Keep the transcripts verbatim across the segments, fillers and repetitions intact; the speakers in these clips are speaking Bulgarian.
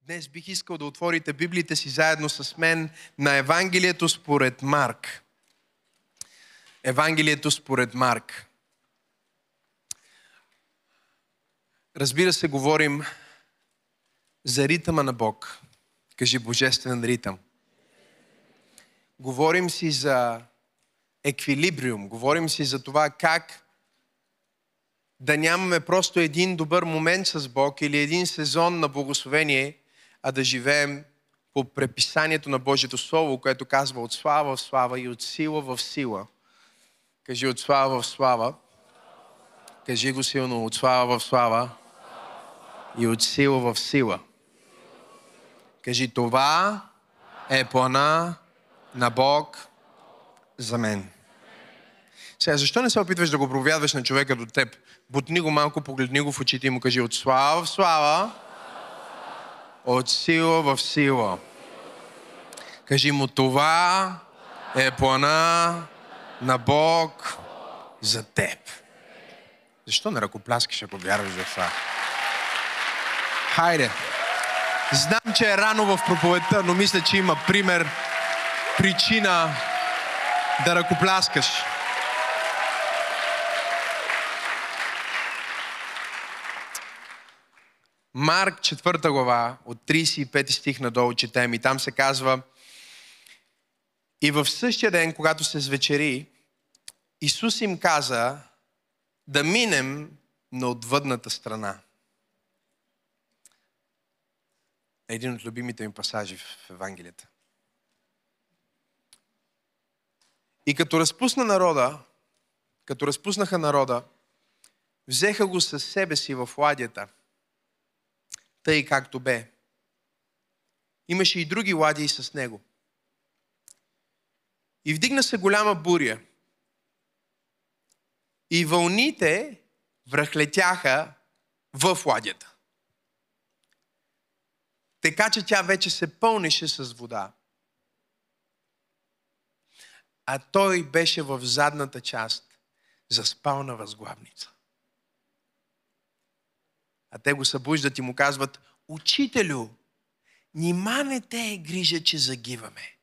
Днес бих искал да отворите Библиите си заедно с мен на Евангелието според Марк. Евангелието според Марк. Разбира се, говорим за ритъма на Бог. Кажи божествен ритъм. Говорим си за еквилибриум. Говорим си за това как да нямаме просто един добър момент с Бог или един сезон на благословение, а да живеем по преписанието на Божието Слово, което казва от слава в слава и от сила в сила. Кажи от слава в слава. Кажи го силно. От слава в слава и от сила в сила. Кажи, това е плана на Бог за мен. Сега, защо не се опитваш да го проповядваш на човека до теб? Бутни го малко, погледни го в очите и му кажи от слава в слава, от сила в сила. Кажи му, това е плана на Бог за теб. Защо не ръкопляскаш, ако вярваш в това? Хайде! Знам, че е рано в проповедта, но мисля, че има пример, причина да ръкопляскаш. Марк, четвърта глава, от тридесет и пети стих надолу четем и там се казва: и в същия ден, когато се звечери, Исус им каза да минем на отвъдната страна. Един от любимите ми пасажи в Евангелията. И като разпусна народа, като разпуснаха народа, взеха го със себе си в ладията, тъй както бе. Имаше и други ладии с него. И вдигна се голяма буря. И вълните връхлетяха в ладията. Така че тя вече се пълнеше с вода. А той беше в задната част, заспал на възглавница. А те го събуждат и му казват: Учителю, нима не те е грижа, че загиваме.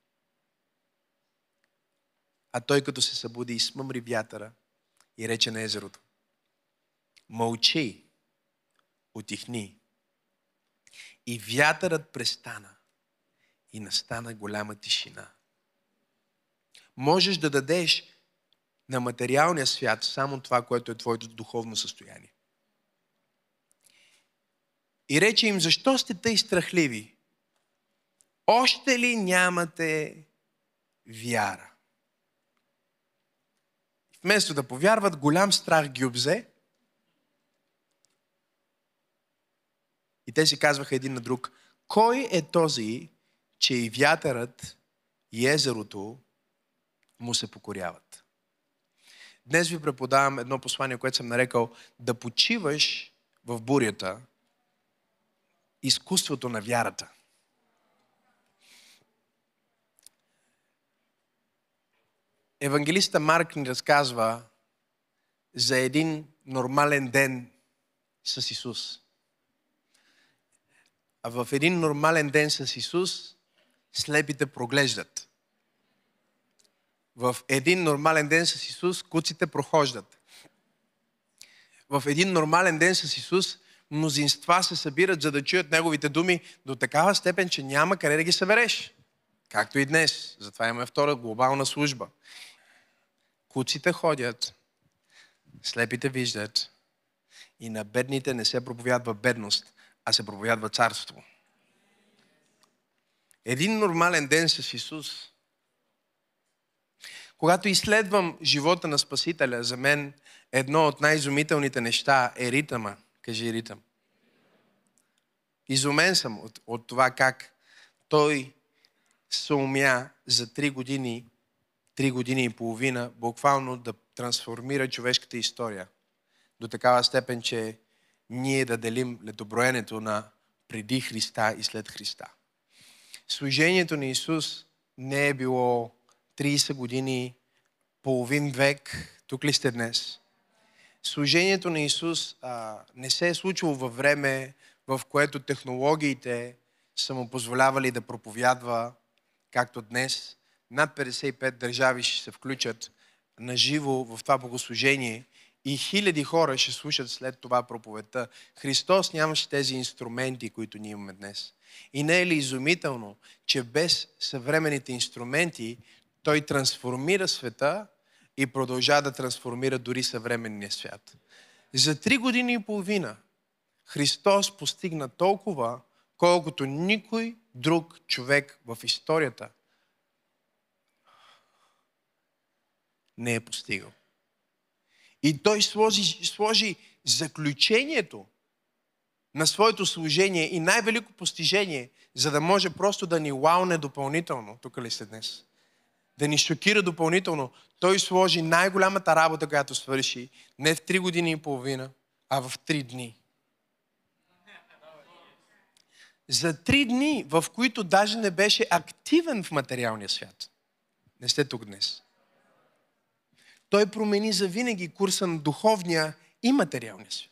А той като се събуди и смъмри вятъра и рече на езерото: мълчи, утихни. И вятърът престана и настана голяма тишина. Можеш да дадеш на материалния свят само това, което е твоето духовно състояние. И рече им: защо сте тъй страхливи? Още ли нямате вяра? Вместо да повярват, голям страх ги обзе. И те си казваха един на друг: кой е този, че и вятърът и езерото му се покоряват? Днес ви преподавам едно послание, което съм нарекал да почиваш в бурята, изкуството на вярата. Евангелиста Марк ни разказва за един нормален ден с Исус. А в един нормален ден с Исус слепите проглеждат. В един нормален ден с Исус куците прохождат. В един нормален ден с Исус мнозинства се събират, за да чуят Неговите думи до такава степен, че няма къде да ги събереш. Както и днес. Затова имаме втора глобална служба. Куците ходят, слепите виждат и на бедните не се проповядва бедност, а се проповядва царство. Един нормален ден с Исус. Когато изследвам живота на Спасителя, за мен едно от най-изумителните неща е ритъма. Кажи ритъм. Изумен съм от, от това как той се умя за три години, три години и половина буквално да трансформира човешката история до такава степен, че ние да делим летоброенето на преди Христа и след Христа. Служението на Исус не е било тридесет години, половин век. Тук ли сте днес? Служението на Исус а, не се е случило във време, в което технологиите са му позволявали да проповядва, както днес. Над петдесет и пет държави ще се включат на живо в това богослужение и хиляди хора ще слушат след това проповедта. Христос нямаше тези инструменти, които ние имаме днес. И не е ли изумително, че без съвременните инструменти Той трансформира света и продължава да трансформира дори съвременния свят. За три години и половина Христос постигна толкова, колкото никой друг човек в историята не е постигал. И Той сложи, сложи заключението на своето служение и най-велико постижение, за да може просто да ни уауне допълнително. Тук ли сте днес? Да ни шокира допълнително. Той сложи най-голямата работа, която свърши, не в три години и половина, а в три дни. За три дни, в които даже не беше активен в материалния свят. Не сте тук днес. Той промени завинаги курса на духовния и материалния свят.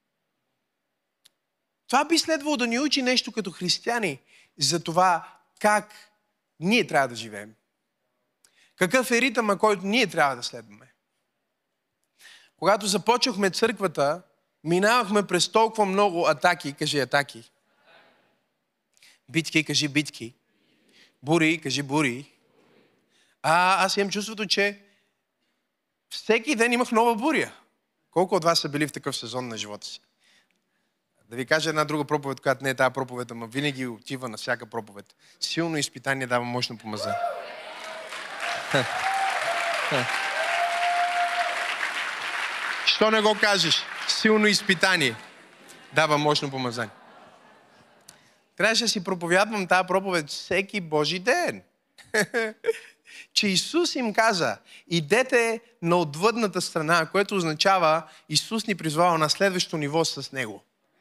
Това би следвало да ни учи нещо като християни за това как ние трябва да живеем. Какъв е ритъма, който ние трябва да следваме. Когато започнахме църквата, минавахме през толкова много атаки, кажи атаки. Битки, кажи битки. Бури, кажи бури. А аз имам чувството, че всеки ден имах нова буря. Колко от вас са били в такъв сезон на живота си? Да ви кажа една друга проповед, която не е тази проповед, ама винаги отива на всяка проповед. Силно изпитание дава мощно помазание. Що не го кажеш? Силно изпитание дава мощно помазание. Трябваше да си проповядвам тази проповед всеки Божи ден. Че Исус им каза, идете на отвъдната страна, което означава Исус ни призвава на следващото ниво с Него.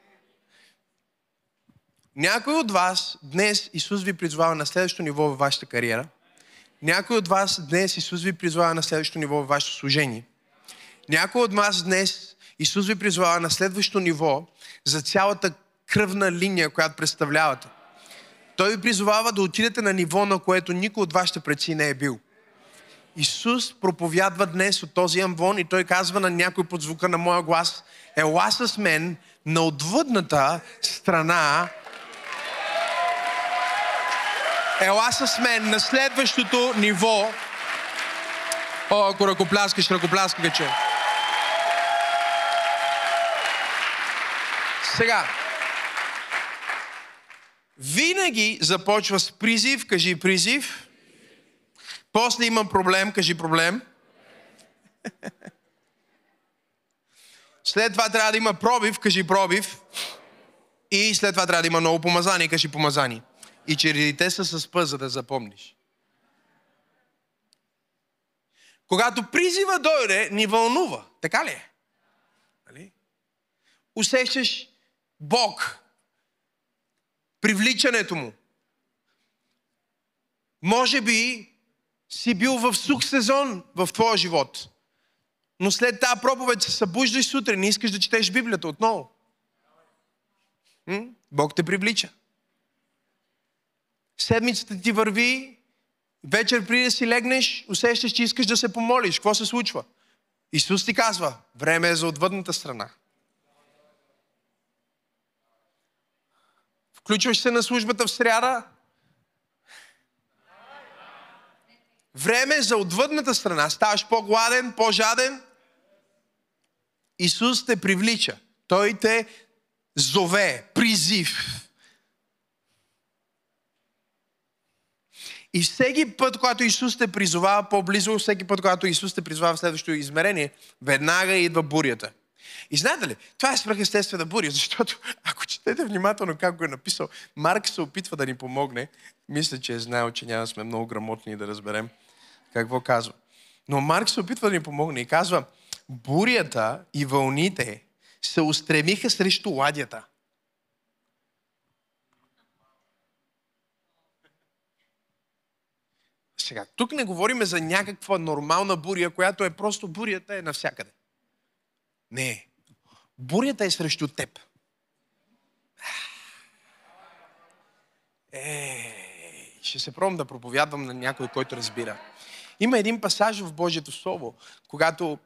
Някой от вас днес Исус ви призвава на следващото ниво във вашата кариера. Някой от вас днес Исус ви призвава на следващото ниво във вашето служение. Някой от вас днес Исус ви призвава на следващото ниво за цялата кръвна линия, която представлявате. Той ви призовава да отидете на ниво, на което никой от вашите предци не е бил. Исус проповядва днес от този амвон и Той казва на някой под звука на моя глас: ела с мен на отвъдната страна. Ела с мен на следващото ниво. О, ако ръкопляскаш, ръкопляскай, че. Сега. Винаги започва с призив, кажи призив. После има проблем, кажи проблем. След това трябва да има пробив, кажи пробив. И след това трябва да има ново помазание, кажи помазание. И чередите са с пъс, за да запомниш. Когато призива дойде, ни вълнува. Така ли е? Нали? Усещаш Бог. Привличането му. Може би си бил в сух сезон в твоя живот. Но след тази проповед се събуждаш сутрин и искаш да четеш Библията отново. М? Бог те привлича. Седмицата ти върви, вечер преди да си легнеш, усещаш, че искаш да се помолиш. Какво се случва? Исус ти казва, време е за отвъдната страна. Включваш се на службата в сряда. Време е за отвъдната страна. Ставаш по-гладен, по-жаден. Исус те привлича. Той те зове, призив. И всеки път, когато Исус те призовава по-близо, всеки път, когато Исус те призовава в следващото измерение, веднага идва бурята. И знаете ли, това е свръхестествена буря, защото ако четете внимателно как го е написал, Марк се опитва да ни помогне. Мисля, че е знаел, че няма да сме много грамотни да разберем какво казва. Но Марк се опитва да ни помогне и казва, бурята и вълните се устремиха срещу ладията. Сега, тук не говорим за някаква нормална буря, която е просто бурята е навсякъде. Не. Бурята е срещу теб. Е, ще се пробвам да проповядвам на някой, който разбира. Има един пасаж в Божието Слово, когато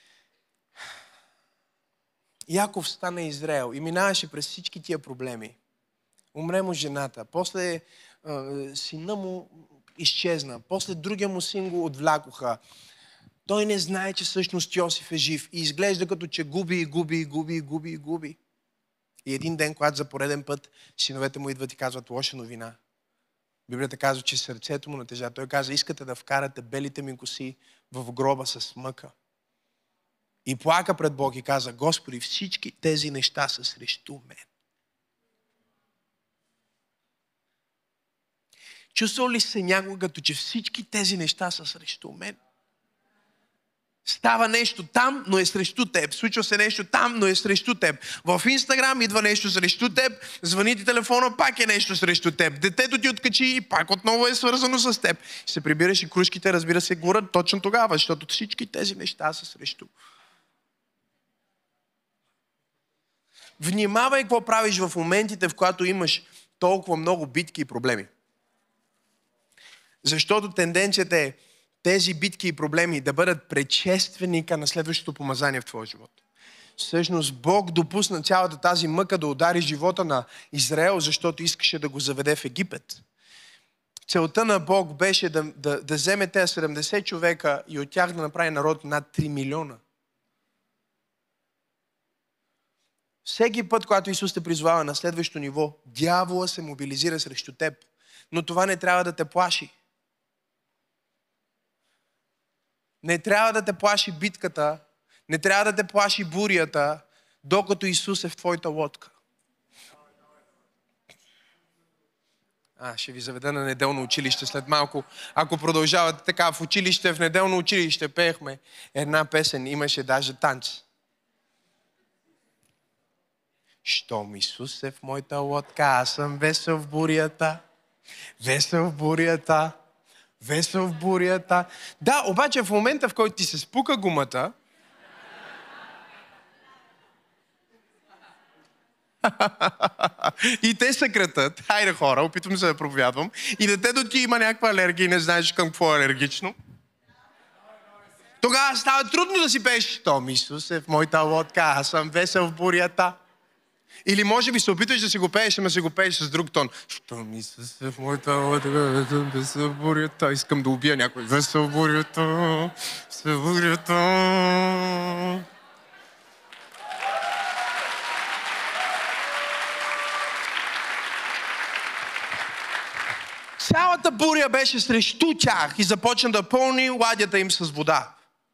Яков стана Израел и минаваше през всички тия проблеми. Умре му жената, после е, сина му изчезна, после другия му син го отвлякоха. Той не знае, че всъщност Йосиф е жив и изглежда като че губи и губи и губи и губи и губи. И един ден, когато за пореден път синовете му идват и казват лоша новина. Библията казва, че сърцето му натежа. Той каза, искате да вкарате белите ми коси в гроба с мъка. И плака пред Бог и каза, Господи, всички тези неща са срещу мен. Чувствал ли се някога, като че всички тези неща са срещу мен? Става нещо там, но е срещу теб. Случва се нещо там, но е срещу теб. В Инстаграм идва нещо срещу теб, звъни ти телефона, пак е нещо срещу теб. Детето ти откачи и пак отново е свързано с теб. Ще се прибираш и крушките, разбира се, горят точно тогава, защото всички тези неща са срещу. Внимавай какво правиш в моментите, в които имаш толкова много битки и проблеми. Защото тенденцията е тези битки и проблеми да бъдат предшественика на следващото помазание в твоя живот. Всъщност Бог допусна цялата тази мъка да удари живота на Израел, защото искаше да го заведе в Египет. Целта на Бог беше да, да, да вземе тези седемдесет човека и от тях да направи народ над три милиона. Всеки път, когато Исус те призвава на следващото ниво, дявола се мобилизира срещу теб. Но това не трябва да те плаши. Не трябва да те плаши битката, не трябва да те плаши бурята, докато Исус е в твоята лодка. А, ще ви заведа на неделно училище след малко. Ако продължавате така, в училище, в неделно училище пеехме една песен, имаше даже танц. Щом Исус е в моята лодка, аз съм весел в бурята, весел в бурята. Весел в бурята. Да, обаче в момента, в който ти се спука гумата, и те се кратат, хайде хора, опитвам се да проповядвам, и детето ти има някаква алергия и не знаеш към какво е алергично, тогава става трудно да си пееш. Щом Исус е в моята лодка, аз съм весел в бурята. Или може би се опитваш да си го пееш, ама си го пееш с друг тон. Щом Исус е в моята лодка, весел в бурята. Искам да убия някой. Весел в бурята, весел в бурята. Цялата буря беше срещу тях и започна да пълни ладята им с вода.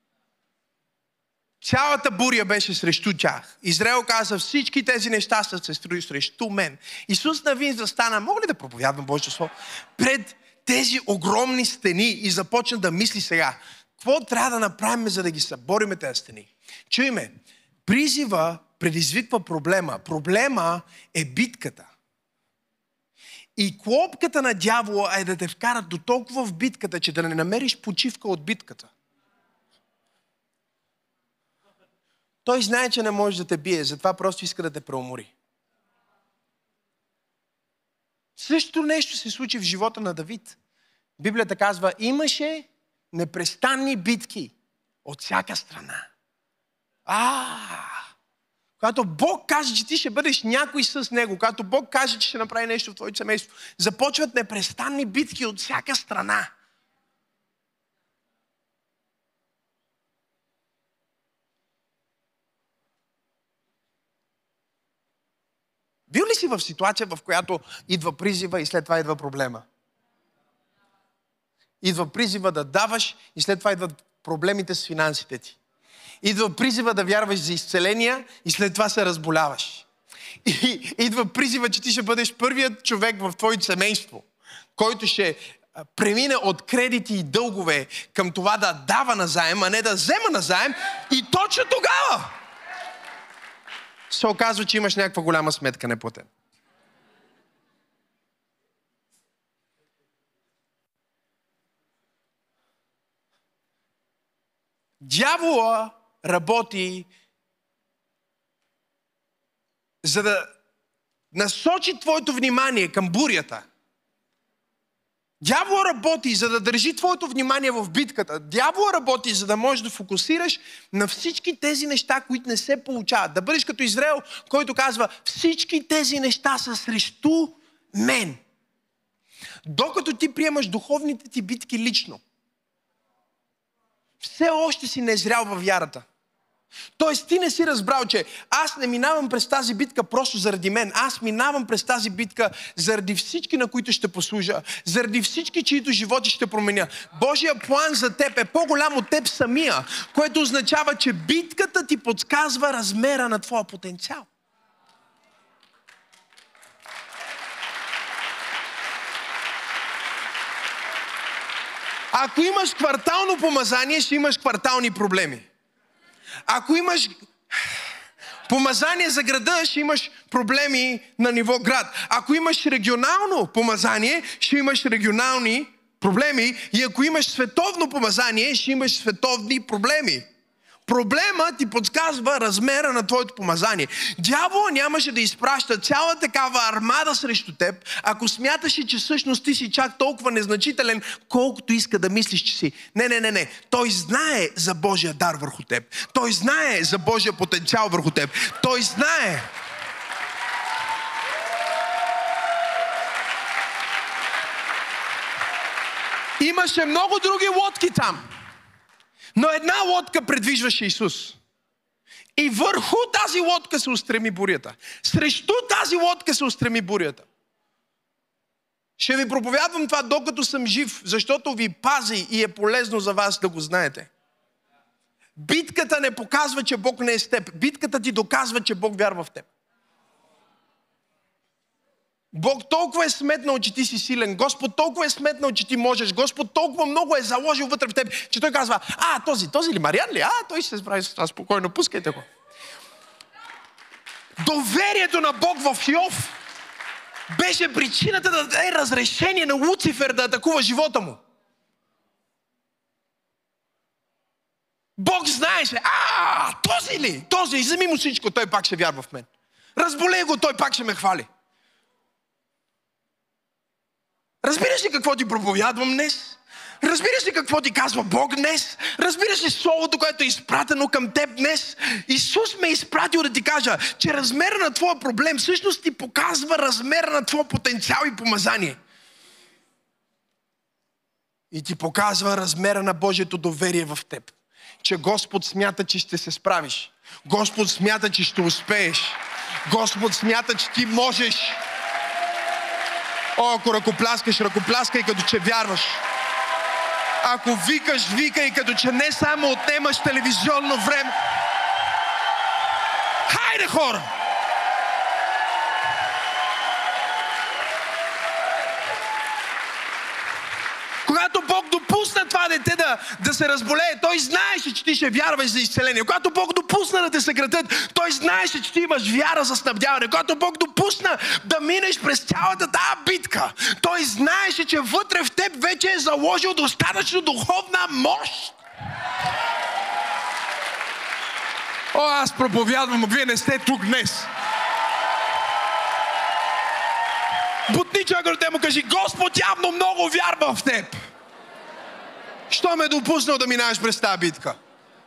Цялата буря беше срещу тях. Израел каза, всички тези неща са срещу мен. Исус навин застана, мога ли да проповядвам Божието Слово? Пред тези огромни стени и започна да мисли сега, какво трябва да направим, за да ги събориме тези стени? Чуй ме, призива предизвиква проблема. Проблема е битката. И клопката на дявола е да те вкарат до толкова в битката, че да не намериш почивка от битката. Той знае, че не може да те бие, затова просто иска да те преумори. Същото нещо се случи в живота на Давид. Библията казва, имаше непрестанни битки от всяка страна. А, когато Бог каже, че ти ще бъдеш някой с Него, когато Бог каже, че ще направи нещо в твоето семейство, започват непрестанни битки от всяка страна. Бил ли си в ситуация, в която идва призива и след това идва проблема? Идва призива да даваш и след това идват проблемите с финансите ти. Идва призива да вярваш за изцеления и след това се разболяваш. И идва призива, че ти ще бъдеш първият човек в твоето семейство, който ще премине от кредити и дългове към това да дава назаем, а не да взема назаем, и точно тогава се оказва, че имаш някаква голяма сметка неплатена. Дявола работи, за да насочи твоето внимание към бурята. Дявол работи, за да държи твоето внимание в битката. Дявол работи, за да можеш да фокусираш на всички тези неща, които не се получават. Да бъдеш като Израел, който казва, всички тези неща са срещу мен. Докато ти приемаш духовните ти битки лично, все още си незрял във вярата. Тоест ти не си разбрал, че аз не минавам през тази битка просто заради мен. Аз минавам през тази битка заради всички, на които ще послужа. Заради всички, чието животи ще променя. Божия план за теб е по-голям от теб самия, което означава, че битката ти подсказва размера на твоя потенциал. Ако имаш квартално помазание, ще имаш квартални проблеми. Ако имаш помазание за града, ще имаш проблеми на ниво град. Ако имаш регионално помазание, ще имаш регионални проблеми. И ако имаш световно помазание, ще имаш световни проблеми. Проблемът ти подсказва размера на твоето помазание. Дявол нямаше да изпраща цяла такава армада срещу теб, ако смяташе, че всъщност ти си чак толкова незначителен, колкото иска да мислиш, че си. Не, не, не, не. Той знае за Божия дар върху теб. Той знае за Божия потенциал върху теб. Той знае. Имаше много други лодки там. Но една лодка предвижваше Исус. И върху тази лодка се устреми бурята. Срещу тази лодка се устреми бурята. Ще ви проповядвам това докато съм жив, защото ви пази и е полезно за вас да го знаете. Битката не показва, че Бог не е с теб. Битката ти доказва, че Бог вярва в теб. Бог толкова е сметнал, че ти си силен. Господ толкова е сметнал, че ти можеш. Господ толкова много е заложил вътре в теб, че той казва, а, този, този ли, Мариан ли? А, той ще се справи с това, спокойно, пускайте го. Доверието на Бог в Йов беше причината да даде разрешение на Луцифер да атакува живота му. Бог знаеше, а, този ли? Този, вземи му всичко, той пак ще вярва в мен. Разболей го, той пак ще ме хвали. Разбираш ли какво ти проповядвам днес? Разбираш ли какво ти казва Бог днес? Разбираш ли словото, което е изпратено към теб днес? Исус ме е изпратил да ти кажа, че размера на твоя проблем всъщност ти показва размера на твоя потенциал и помазание. И ти показва размера на Божието доверие в теб. Че Господ смята, че ще се справиш. Господ смята, че ще успееш. Господ смята, че ти можеш. О, ако ръкопляскаш, ръкопляскай като че вярваш. Ако викаш, викай като че не само отнемаш телевизионно време. Хайде, хора! Когато Бог допусна това дете да, да се разболее, той знаеше, че ти ще вярваш за изцеление. Когато Бог допусна да те съкратят, той знаеше, че ти имаш вяра за снабдяване. Когато Бог допусна да минеш през цялата тази битка, той знаеше, че вътре в теб вече е заложил достатъчно духовна мощ. О, аз проповядвам, а вие не сте тук днес. Бутни човека, те му кажи, Господ явно много вярва в теб. Що ме е допуснал да минаваш през тази битка?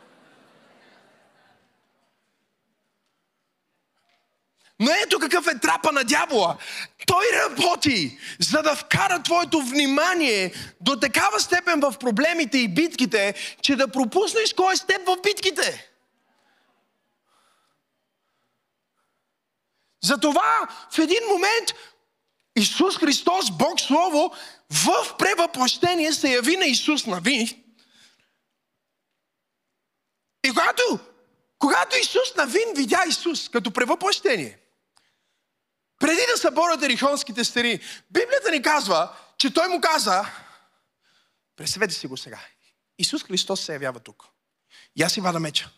Но ето какъв е трапа на дявола. Той работи, за да вкара твоето внимание до такава степен в проблемите и битките, че да пропуснеш кой е с теб в битките. Затова в един момент Исус Христос, Бог Слово, в превъплъщение се яви на Исус Навин. И когато, когато Исус Навин видя Исус като превъплъщение, преди да съборят ерихонските стени, Библията ни казва, че той му каза, представете си го сега, Исус Христос се явява тук. И аз си вада меча.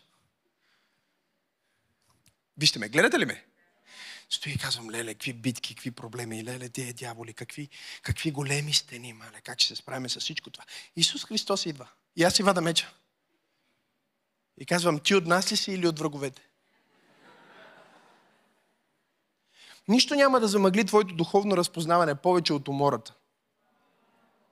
Вижте ме, гледате ли ме? Стои и казвам, леле, какви битки, какви проблеми, леле, тия дяволи, какви, какви големи стени, мале, как ще се справим с всичко това. Исус Христос идва. И аз си вада меча. И казвам, ти от нас ли си или от враговете? Нищо няма да замъгли твоето духовно разпознаване повече от умората.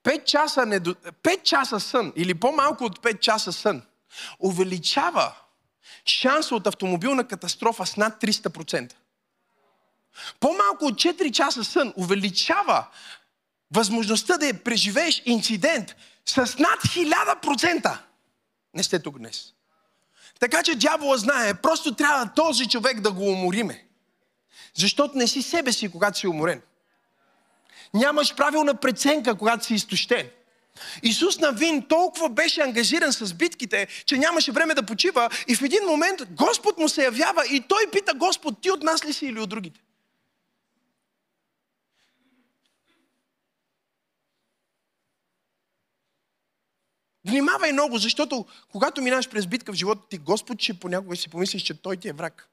пет часа, недо... пет часа сън или по-малко от пет часа сън увеличава шанса от автомобилна катастрофа с над триста процента. По-малко от четири часа сън увеличава възможността да преживееш инцидент с над хиляда процента. Не сте тук днес. Така че дявола знае, просто трябва този човек да го умориме. Защото не си себе си, когато си уморен. Нямаш правилна преценка, когато си изтощен. Исус Навин толкова беше ангажиран с битките, че нямаше време да почива и в един момент Господ му се явява и той пита Господ, ти от нас ли си или от другите? Внимавай много, защото когато минаш през битка в живота ти, Господ ще понякога си помислиш, че той ти е враг.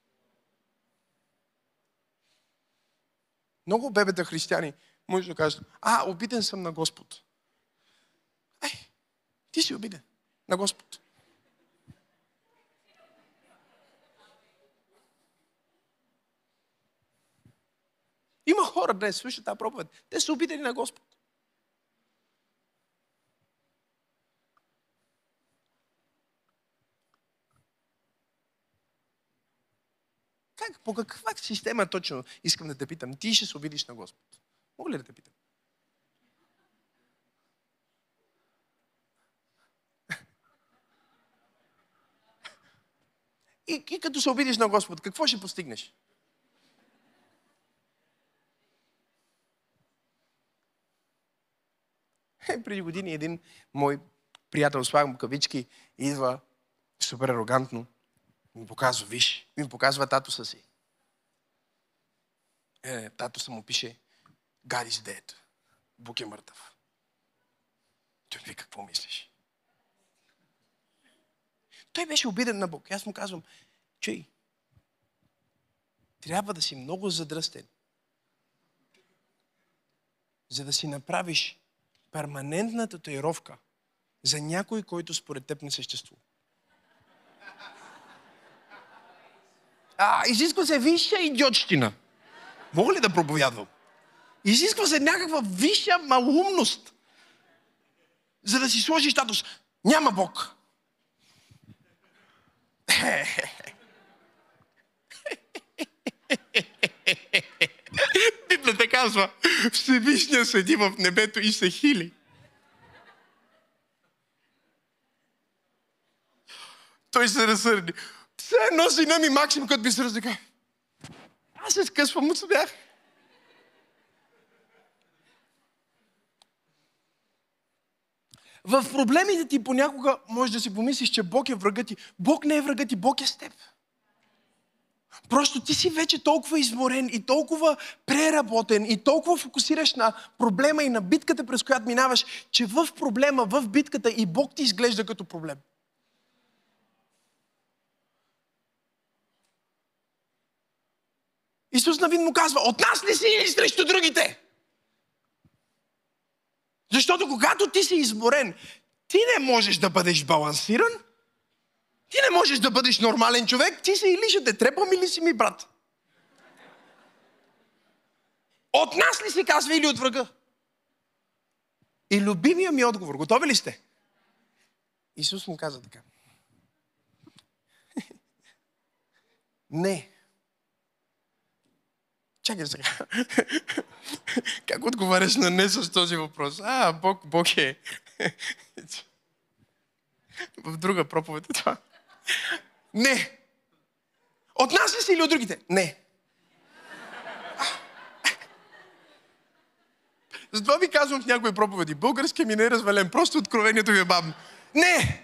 Много бебета християни може да кажат, а, обиден съм на Господ. Ей, ти си обиден на Господ. Има хора днес, слушат тази проповед, те са обидени на Господ. Как, по каква система точно искам да те питам? Ти ще се обидиш на Господ. Мога ли да те питам? И, и като се обидиш на Господ, какво ще постигнеш? Е, преди години един мой приятел, слагам кавички, идва супер арогантно. Ми показва, виж, ми показва татуса си. Е, татуса му пише God is dead. Бог е мъртъв. Той ми, какво мислиш? Той беше обиден на Бог. Аз му казвам, чуй, трябва да си много задръстен, за да си направиш перманентна татуировка за някой, който според теб не съществува. А, изисква се висша идиотщина. Мога ли да проповядвам? Изисква се някаква висша малумност, за да си сложиш статус. Няма Бог. Библията казва, Всевишния седи в небето и се хили. Той се разсърди. Все едно сина ми Максим, като би се раздека. Аз се скъсвам от смях. В проблемите ти понякога можеш да си помислиш, че Бог е врагът ти. Бог не е врагът ти, Бог е с теб. Просто ти си вече толкова изморен и толкова преработен и толкова фокусираш на проблема и на битката, през която минаваш, че в проблема, в битката и Бог ти изглежда като проблем. Исус Навин му казва, от нас ли си или срещу другите? Защото когато ти си изморен, ти не можеш да бъдеш балансиран, ти не можеш да бъдеш нормален човек, ти си или ще те трепам, или си ми брат. От нас ли си казва или от врага? И любимия ми отговор, готови ли сте? Исус му каза така. Не. Чакай сега. Как отговаряш на не с този въпрос? А, Бог, Бог е. В друга проповед е това. Не. От нас ли си или от другите? Не. Затова ви казвам в някои проповеди. Български ми не е развален. Просто откровението ви е бавно. Не.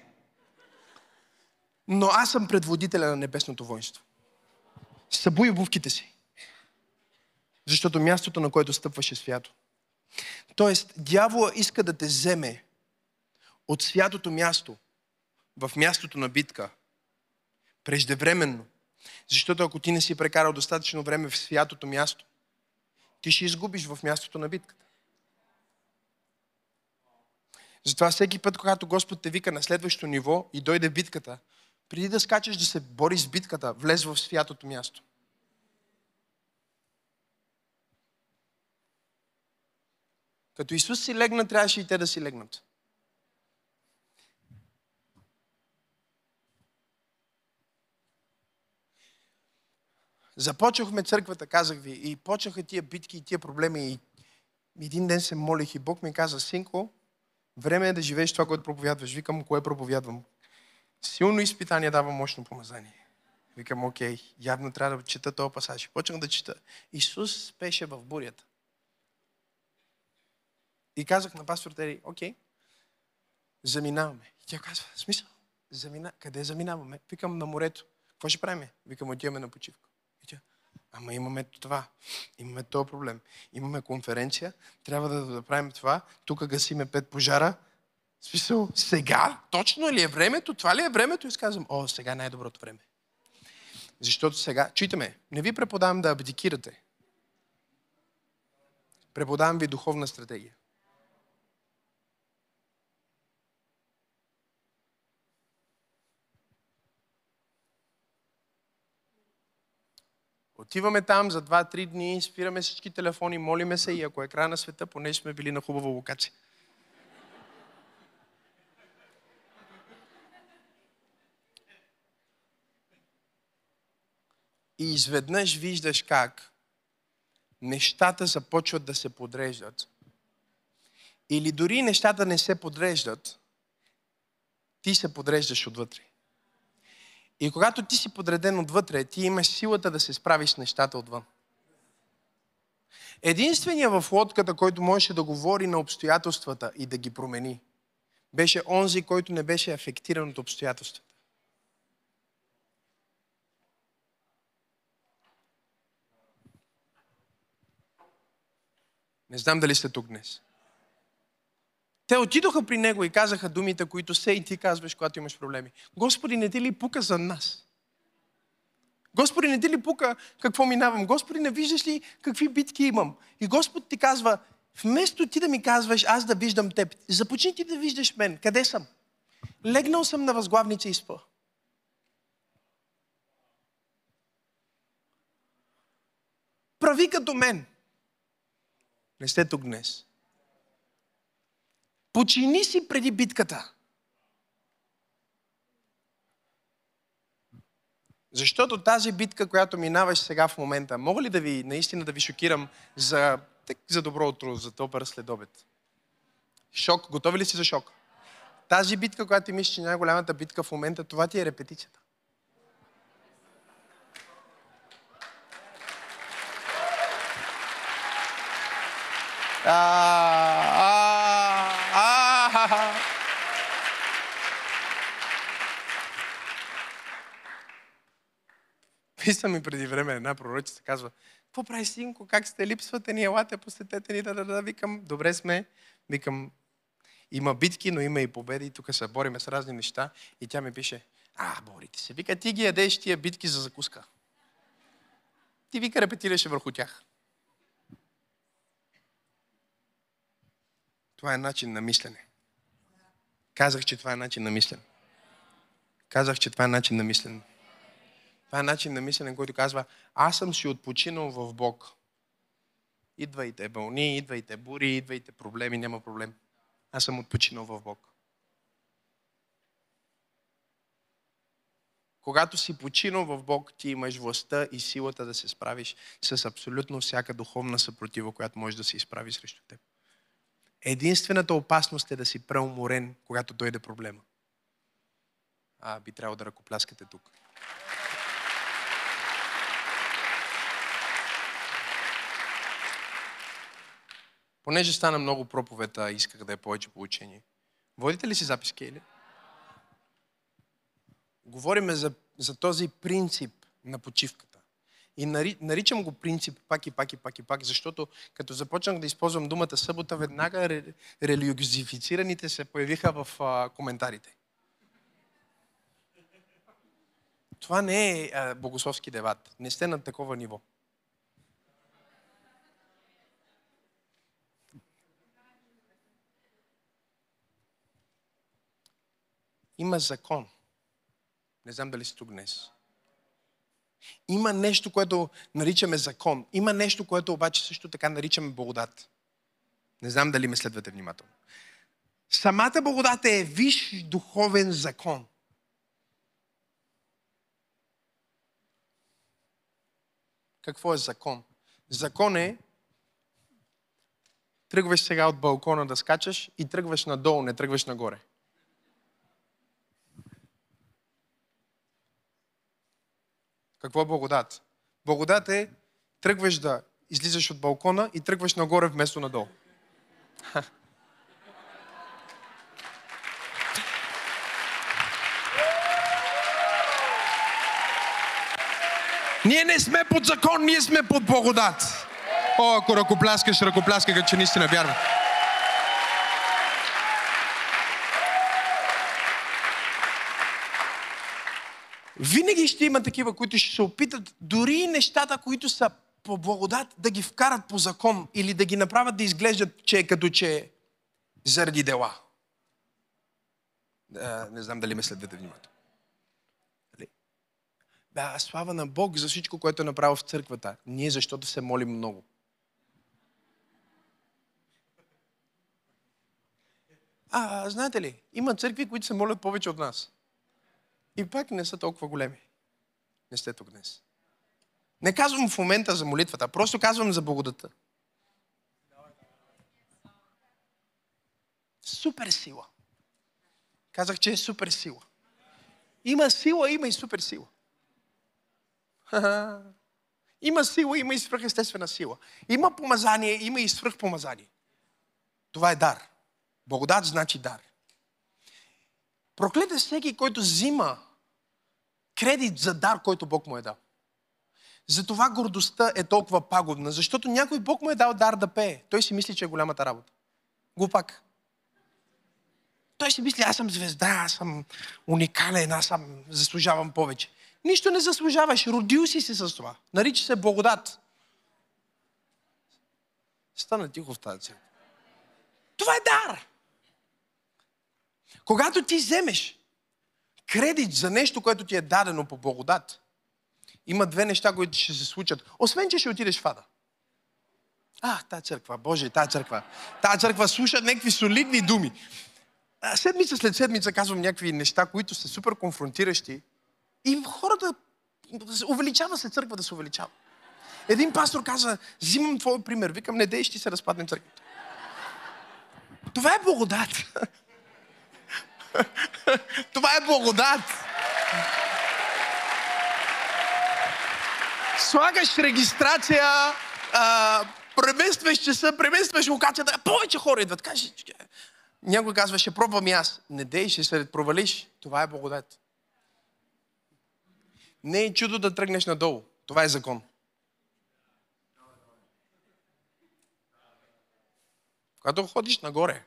Но аз съм предводителя на небесното воинство. Събуй обувките си. Защото мястото, на което стъпваш, е свято. Тоест, дявола иска да те вземе от святото място в мястото на битка преждевременно. Защото ако ти не си прекарал достатъчно време в святото място, ти ще изгубиш в мястото на битката. Затова всеки път, когато Господ те вика на следващото ниво и дойде битката, преди да скачаш да се бориш с битката, влез в святото място. Като Исус си легна, трябваше и те да си легнат. Започнахме църквата, казах ви, и почнаха тия битки и тия проблеми. И един ден се молих и Бог ми каза: синко, време е да живееш това, което проповядваш. Викам: кое проповядвам? Силно изпитание дава мощно помазание. Викам: окей, явно трябва да чета този пасаж. Почнах да чета. Исус спеше в бурята. И казах на пастор Тери: окей, заминаваме. И тя казва: в смисъл? Замина... Къде заминаваме? Викам: на морето. Какво ще правим? Викам: отиваме на почивка. И тя: ама имаме това, имаме този проблем, имаме конференция, трябва да, да правим това, тук гасиме пет пожара. В смисъл, сега? Точно ли е времето? Това ли е времето? И казвам: о, сега е най-доброто време. Защото сега, чуйте, не ви преподавам да абдикирате. Преподавам ви духовна стратегия. Отиваме там за два-три дни, спираме всички телефони, молиме се и ако е края на света, понеже сме били на хубава локация. И изведнъж виждаш как нещата започват да се подреждат. Или дори нещата не се подреждат, ти се подреждаш отвътре. И когато ти си подреден отвътре, ти имаш силата да се справиш с нещата отвън. Единственият в лодката, който можеше да говори на обстоятелствата и да ги промени, беше онзи, който не беше афектиран от обстоятелствата. Не знам дали сте тук днес. Те отидоха при него и казаха думите, които се и ти казваш, когато имаш проблеми. Господи, не ти ли пука за нас? Господи, не ти ли пука какво минавам? Господи, не виждаш ли какви битки имам? И Господ ти казва: вместо ти да ми казваш, аз да виждам теб, започни ти да виждаш мен. Къде съм? Легнал съм на възглавница и спа. Прави като мен. Не сте тук днес. Почини си преди битката. Защото тази битка, която минаваш сега в момента, мога ли да ви, наистина да ви шокирам за, за добро утро, за добър следобед? Шок. Готови ли си за шок? Тази битка, която ти мислиш, че най-голямата битка в момента, това ти е репетицията. А, а, а, а. Писа ми преди време една пророчица, казва: какво прави, синко, как сте, липсвате ни, елате, посетете ни, да, да, да, викам: добре сме, викам: има битки, но има и победи, тук се бориме с разни неща. И тя ми пише: а, борите се, вика, ти ги ядеш тия битки за закуска. Ти, вика, репетираше върху тях. Това е начин на мислене. Казах, че това е начин на мислене. Казах, че това е начин на мислене. Това е начин на мислене, който казва: аз съм си отпочинал в Бог. Идвайте вълни, идвайте бури, идвайте проблеми, няма проблем. Аз съм отпочинал в Бог. Когато си починал в Бог, ти имаш властта и силата да се справиш с абсолютно всяка духовна съпротива, която може да се изправи срещу теб. Единствената опасност е да си преуморен, когато дойде проблема. А, би трябвало да ръкопляскате тук. Понеже стана много проповед, исках да е повече поучение. Водите ли си записки, или? Говориме за, за този принцип на почивката. И нари, наричам го принцип пак и пак и пак и пак, защото като започнах да използвам думата събота, веднага ре, религиозифицираните се появиха в а, коментарите. Това не е а, богословски дебат. Не сте на такова ниво. Има закон. Не знам дали си тук днес. Има нещо, което наричаме закон. Има нещо, което обаче също така наричаме благодат. Не знам дали ме следвате внимателно. Самата благодат е висш духовен закон. Какво е закон? Закон е тръгваш сега от балкона да скачаш и тръгваш надолу, не тръгваш нагоре. Какво е благодат? Благодат е тръгваш да излизаш от балкона и тръгваш нагоре вместо надолу. Ха. Ние не сме под закон, ние сме под благодат. О, ако ръкопляскаш, ръкопляскай, като че наистина вярва. Винаги ще има такива, които ще се опитат дори нещата, които са по благодат, да ги вкарат по закон или да ги направят да изглеждат, че е като че е заради дела. А, не знам дали ме следвате внимателно. Да, слава на Бог за всичко, което е направил в църквата. Ние защото се молим много. А, знаете ли, има църкви, които се молят повече от нас. И пак не са толкова големи. Не сте тук днес. Не казвам в момента за молитвата, просто казвам за благодата. Супер сила. Казах, че е супер сила. Има сила, има и супер сила. Има сила, има и свръхестествена сила. Има помазание, има и свръхпомазание. Това е дар. Благодат значи дар. Проклет е всеки, който взима кредит за дар, който Бог му е дал. Затова гордостта е толкова пагубна, защото някой Бог му е дал дар да пее. Той си мисли, че е голямата работа. Глупак. Той си мисли, аз съм звезда, аз съм уникален, аз съм, заслужавам повече. Нищо не заслужаваш, родил си се с това. Нарича се благодат. Стана тихо в тази църква. Това е дар. Когато ти вземеш кредит за нещо, което ти е дадено по благодат, има две неща, които ще се случат. Освен, че ще отидеш в ада. А, тази църква, Боже, тази църква. Тази църква слуша някакви солидни думи. Седмица след седмица казвам някакви неща, които са супер конфронтиращи. И хората, увеличава се църква да се увеличава. Един пастор каза, взимам твой пример. Викам, не дей, ще се разпадне църквата. Това е благодат. Това е благодат. Слагаш регистрация, а, преместваш часа, преместваш локацията, повече хора идват. Кажеш, някой казва, ще пробвам и аз. Не дей, ще се провалиш. Това е благодат. Не е чудо да тръгнеш надолу. Това е закон. Когато ходиш нагоре,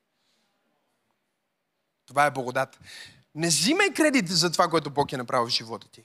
това е благодат. Не взимай кредит за това, което Бог е направил в живота ти.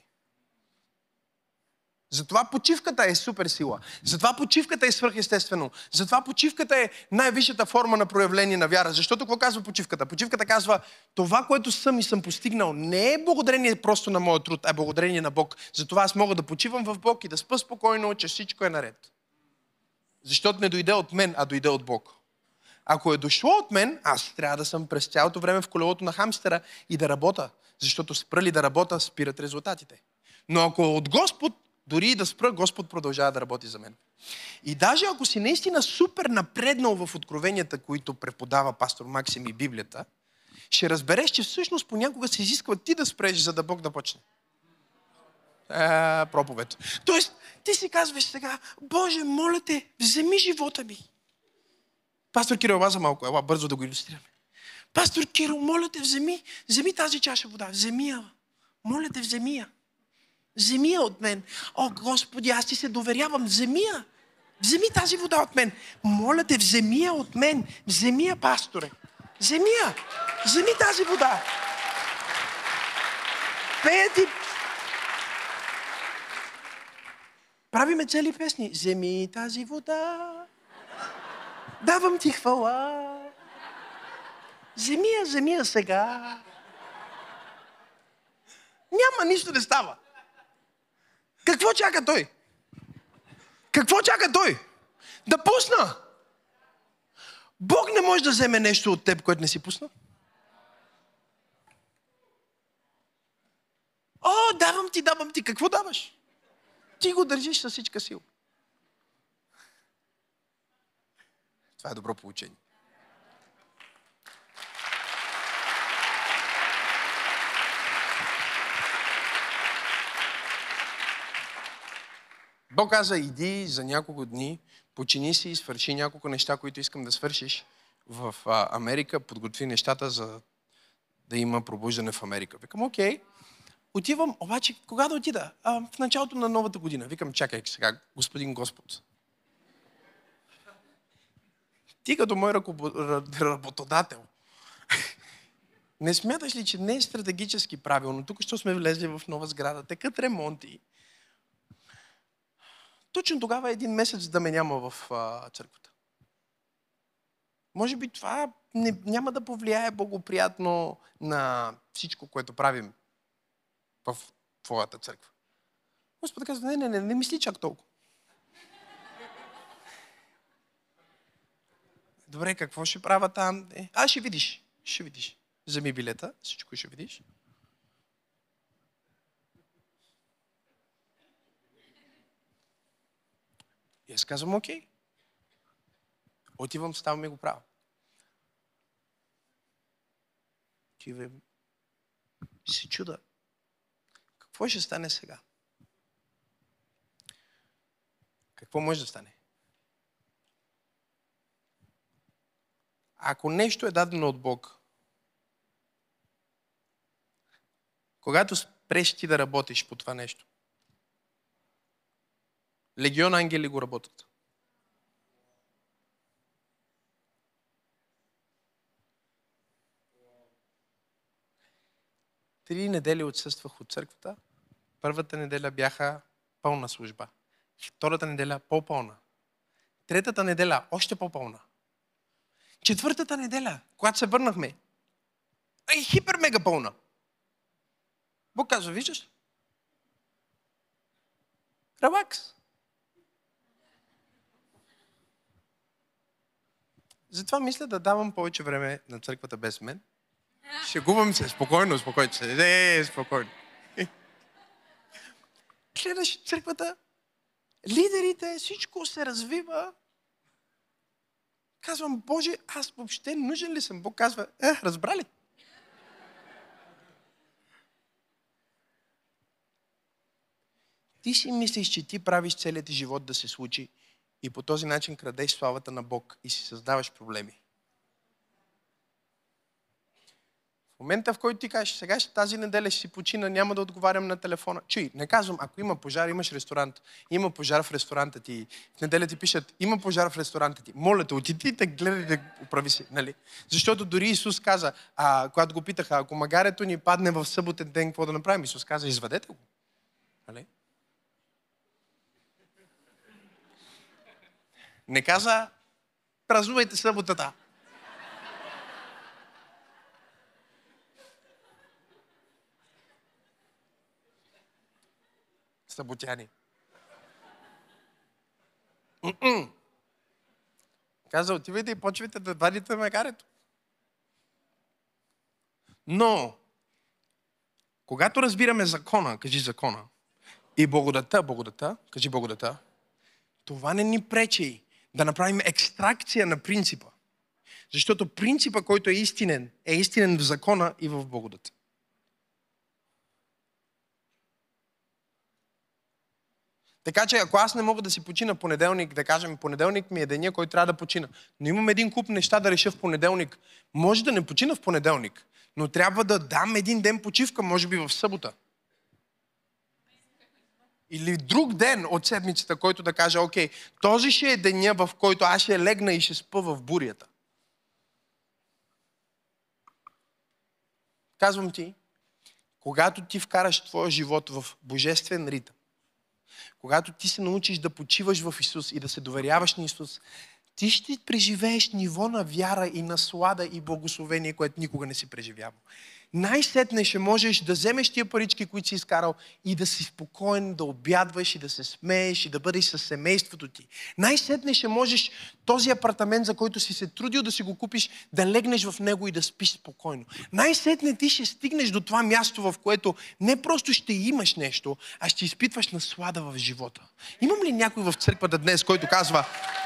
Затова почивката е супер сила. Затова почивката е свръхестествено. Затова почивката е най-висшата форма на проявление на вяра. Защото какво казва почивката? Почивката казва, това, което съм и съм постигнал, не е благодарение просто на моя труд, а е благодарение на Бог. Затова аз мога да почивам в Бог и да спа спокойно, че всичко е наред. Защото не дойде от мен, а дойде от Бог. Ако е дошло от мен, аз трябва да съм през цялото време в колелото на хамстера и да работя. Защото спрали да работя, спират резултатите. Но ако е от Господ, дори и да спра, Господ продължава да работи за мен. И даже ако си наистина супер напреднал в откровенията, които преподава пастор Максим и Библията, ще разбереш, че всъщност понякога се изисква ти да спреш, за да Бог да почне. Е, проповед. Тоест, ти си казваш сега, Боже, моля те, вземи живота ми. Пастор Кирил, ела за малко, ела бързо да го илюстрираме. Пастор Кирил, моля те, вземи, вземи тази чаша вода, вземи я. Моля те, вземи я. Вземи я от мен. О, Господи, аз ти се доверявам. Вземи я. Вземи тази вода от мен. Моля те, вземи я от мен. Вземи я, пасторе. Вземи я. Вземи тази вода. Пея ти. Правиме цели песни. Вземи тази вода. Давам ти хвала. Вземи я, вземи я сега. Няма, нищо не става. Какво чака той? Какво чака той? Да пусна. Бог не може да вземе нещо от теб, което не си пуснал. О, давам ти, давам ти. Какво даваш? Ти го държиш със всичка сила. Това е добро получение. Бог каза, иди за няколко дни, почини си и свърши няколко неща, които искам да свършиш в а, Америка, подготви нещата за да има пробуждане в Америка. Викам, окей. Отивам, обаче, кога да отида? А, в началото на новата година. Викам, чакай сега, господин Господ. Ти като мой работодател, не смяташ ли, че не е стратегически правилно? Тук, що сме влезли в нова сграда, текат ремонти. Точно тогава е един месец да ме няма в а, църквата. Може би това не, няма да повлияе благоприятно на всичко, което правим в твоята църква. Господ казва, не, не, не, не мисли чак толкова. Добре, какво ще правя там? Е, а, ще видиш. Ще видиш. Вземи билета, всичко ще видиш. И аз казвам, окей. Отивам, ставам и го правя. Отивам. Се чуда. Какво ще стане сега? Какво може да стане? Ако нещо е дадено от Бог, когато спреш ти да работиш по това нещо, легион ангели го работят. Три недели отсъствах от църквата. Първата неделя бяха пълна служба. Втората неделя по-пълна. Третата неделя още по-пълна. Четвъртата неделя, когато се върнахме, е хипер-мега пълна. Бог казва, виждаш? Релакс. Затова мисля да давам повече време на църквата без мен. Шегувам се, спокойно, спокойно се. Е, спокойно. Гледаш църквата, лидерите, всичко се развива. Казвам, Боже, аз въобще нужен ли съм? Бог казва, е, разбрали? Ти си мислиш, че ти правиш целият ти живот да се случи и по този начин крадеш славата на Бог и си създаваш проблеми. В момента, в който ти кажеш, сега тази неделя ще си почина, няма да отговарям на телефона. Чуй, не казвам, ако има пожар, имаш ресторант. Има пожар в ресторанта ти. В неделя ти пишат, има пожар в ресторанта ти. Моля те, отиди и те гледай да оправи си. Нали? Защото дори Исус каза, а, когато го питаха, ако магарето ни падне в съботен ден, какво да направим? Исус каза, извадете го. Нали? Не каза, празнувайте съботата. Съботяни. М-м. Каза, отивайте и почвайте да вадите магарето. Но, когато разбираме закона, кажи закона, и благодата, благодата, кажи благодата, това не ни пречи да направим екстракция на принципа. Защото принципа, който е истинен, е истинен в закона и в благодата. Така че ако аз не мога да си почина понеделник, да кажем, понеделник ми е деня, който трябва да почина, но имам един куп неща да реша в понеделник, може да не почина в понеделник, но трябва да дам един ден почивка, може би в събота. Или друг ден от седмицата, който да каже, окей, този ще е деня, в който аз ще легна и ще спа в бурята. Казвам ти, когато ти вкараш твоя живот в божествен ритъм, когато ти се научиш да почиваш в Исус и да се доверяваш на Исус, ти ще преживееш ниво на вяра и наслада и благословение, което никога не си преживявал. най-сетне ще можеш да вземеш тия парички, които си изкарал и да си спокоен, да обядваш и да се смееш и да бъдеш със семейството ти. Най-сетне ще можеш този апартамент, за който си се трудил да си го купиш, да легнеш в него и да спиш спокойно. Най-сетне ти ще стигнеш до това място, в което не просто ще имаш нещо, а ще изпитваш наслада в живота. Имам ли някой в църквата днес, който казва: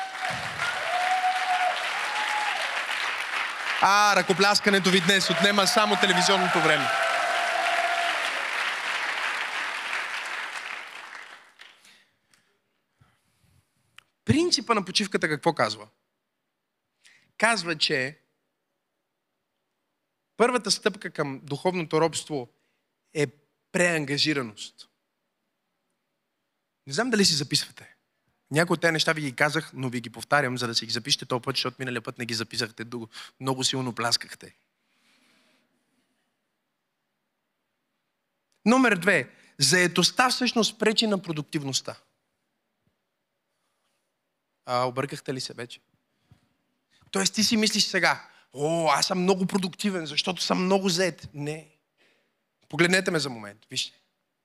а, ръкопляскането ви днес отнема само телевизионното време. Принципа на почивката какво казва? Казва, че първата стъпка към духовното робство е преангажираност. Не знам дали си записвате. Някои от тези неща ви ги казах, но ви ги повтарям, за да си ги запишете този път, защото миналия път не ги записахте, много силно пляскахте. Номер две. Заетостта всъщност пречи на продуктивността. А, объркахте ли се вече? Тоест ти си мислиш сега: о, аз съм много продуктивен, защото съм много зает. Не. Погледнете ме за момент. Вижте.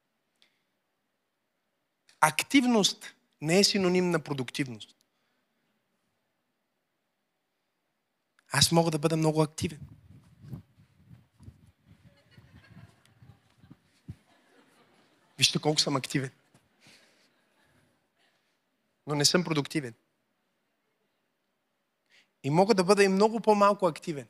Активност не е синоним на продуктивност. Аз мога да бъда много активен. Вижте колко съм активен. Но не съм продуктивен. И мога да бъда и много по-малко активен.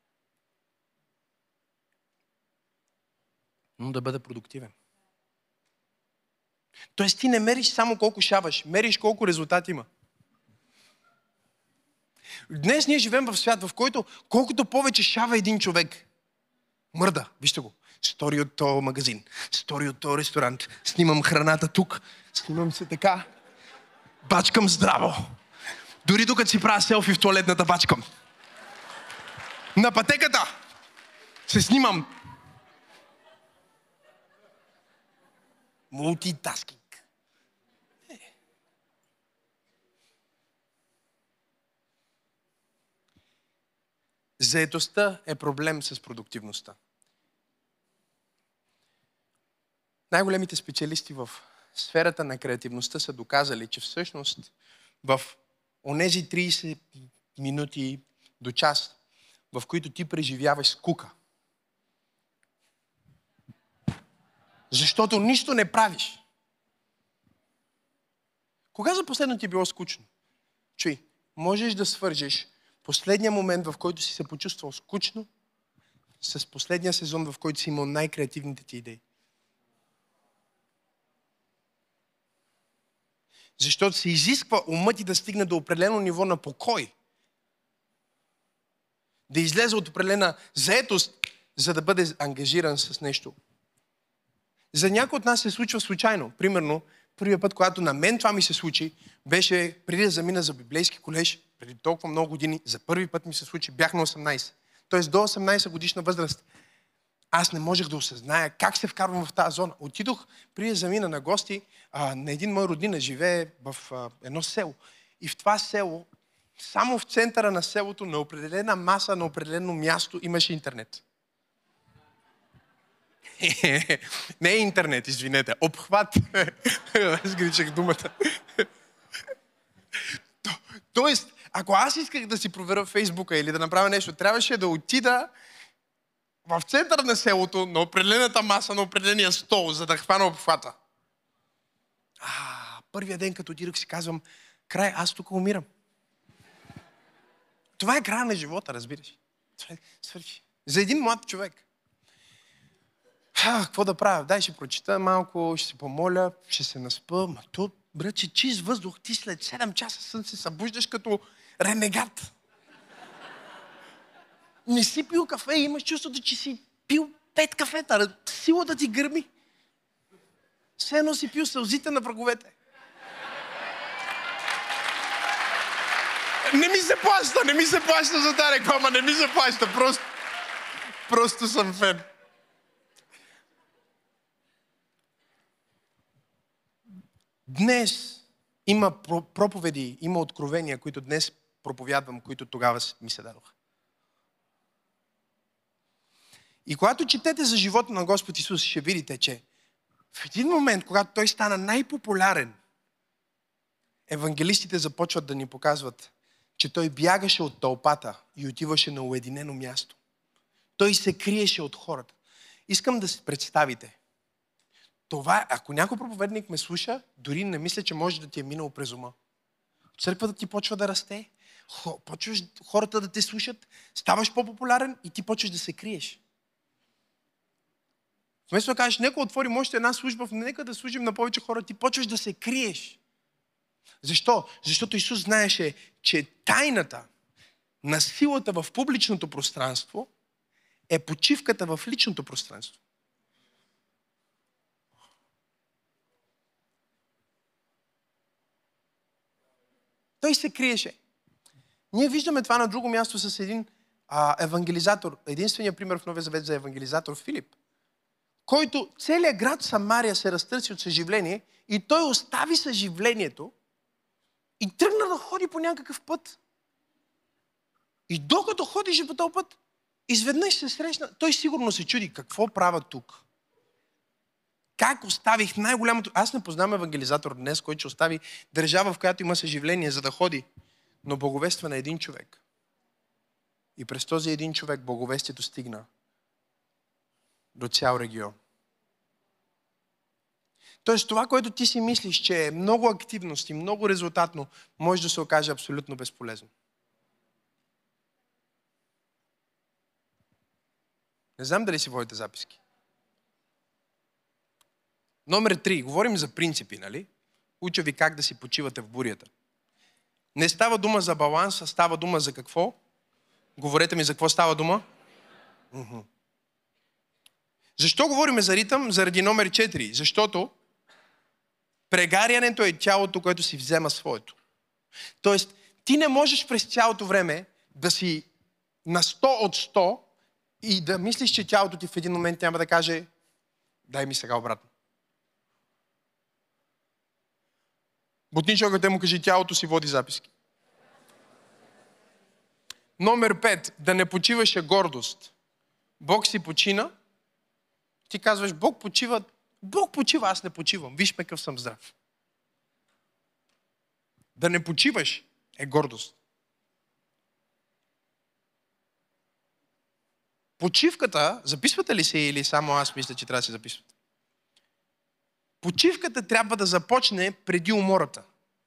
Но да бъда продуктивен. Тоест ти не мериш само колко шаваш, мериш колко резултат има. Днес ние живеем в свят, в който колкото повече шава един човек, мърда, вижте го, стори от този магазин, стори от този ресторант, снимам храната тук, снимам се така, бачкам здраво. Дори докато си правя селфи в тоалетната, бачкам. На пътеката се снимам. Мултитаскинг. Е. Заетостта е проблем с продуктивността. Най-големите специалисти в сферата на креативността са доказали, че всъщност в онези трийсет минути до час, в които ти преживяваш скука, защото нищо не правиш. Кога за последно ти е било скучно? Чуй, можеш да свържеш последния момент, в който си се почувствал скучно, с последния сезон, в който си имал най-креативните ти идеи. Защото се изисква умът ти да стигне до определено ниво на покой. Да излезе от определена заетост, за да бъде ангажиран с нещо. За някой от нас се случва случайно. Примерно, първият път, когато на мен това ми се случи, беше преди да замина за библейски колеж, преди толкова много години, за първи път ми се случи, бях на осемнайсет. Тоест до осемнайсет годишна възраст. Аз не можех да осъзная как се вкарвам в тази зона. Отидох преди да замина на гости, а, на един мой роднина живее в а, едно село. И в това село, само в центъра на селото, на определена маса, на определено място, имаше интернет. Не е интернет, извинете. Обхват. Аз гречих думата. То, тоест, ако аз исках да си проверя в Фейсбука или да направя нещо, трябваше да отида в центъра на селото, на определената маса, на определения стол, за да хвана обхвата. А, първия ден, като отидох, си казвам: край, аз тук умирам. Това е края на живота, разбираш. Това е свърши. За един млад човек. А, какво да правя? Дай ще прочита малко, ще се помоля, ще се наспа. Ма то, браче, чист въздух, ти след седем часа сън се събуждаш като ренегат. Не си пил кафе и имаш чувството, че си пил пет кафета. Силата ти гърми. Все едно си пил сълзите на враговете. Не ми се плаща, не ми се плаща за тази реклама, не ми се плаща. Просто, просто съм фен. Днес има проповеди, има откровения, които днес проповядвам, които тогава ми се дадоха. И когато четете за живота на Господ Исус, ще видите, че в един момент, когато Той стана най-популярен, евангелистите започват да ни показват, че Той бягаше от тълпата и отиваше на уединено място. Той се криеше от хората. Искам да си представите. Това, ако някой проповедник ме слуша, дори не мисля, че може да ти е минало през ума. Църквата ти почва да расте, почваш хората да те слушат, ставаш по-популярен и ти почваш да се криеш. Вместо да кажеш, нека отворим още една служба, нека да служим на повече хора, ти почваш да се криеш. Защо? Защото Исус знаеше, че тайната на силата в публичното пространство е почивката в личното пространство. Той се криеше. Ние виждаме това на друго място с един а, евангелизатор. Единственият пример в Новия Завет за евангелизатор Филип, който целият град Самария се разтърси от съживление и той остави съживлението и тръгна да ходи по някакъв път. И докато ходише по този път, изведнъж се срещна. Той сигурно се чуди, какво правя тук? Как оставих най-голямото... Аз не познавам евангелизатор днес, който ще остави държава, в която има съживление, за да ходи. Но благовества на един човек. И през този един човек благовестието стигна до цял регион. Тоест това, което ти си мислиш, че е много активност и много резултатно, може да се окаже абсолютно безполезно. Не знам дали си водите записки. Номер три. Говорим за принципи, нали? Уча ви как да си почивате в бурята. Не става дума за баланс, а става дума за какво? Говорете ми за какво става дума? Уху. Защо говорим за ритъм? Заради номер четири. Защото прегарянето е тялото, което си взема своето. Тоест, ти не можеш през цялото време да си на сто от сто и да мислиш, че тялото ти в един момент няма да каже дай ми сега обратно. Бутни човекът му кажи, тялото си води записки. Номер пет. Да не почиваше гордост. Бог си почина. Ти казваш, Бог почива. Бог почива, аз не почивам. Виж ме къв съм здрав. Да не почиваш е гордост. Почивката, записвате ли се или само аз мисля, че трябва да се записвате? Почивката трябва да започне преди умората.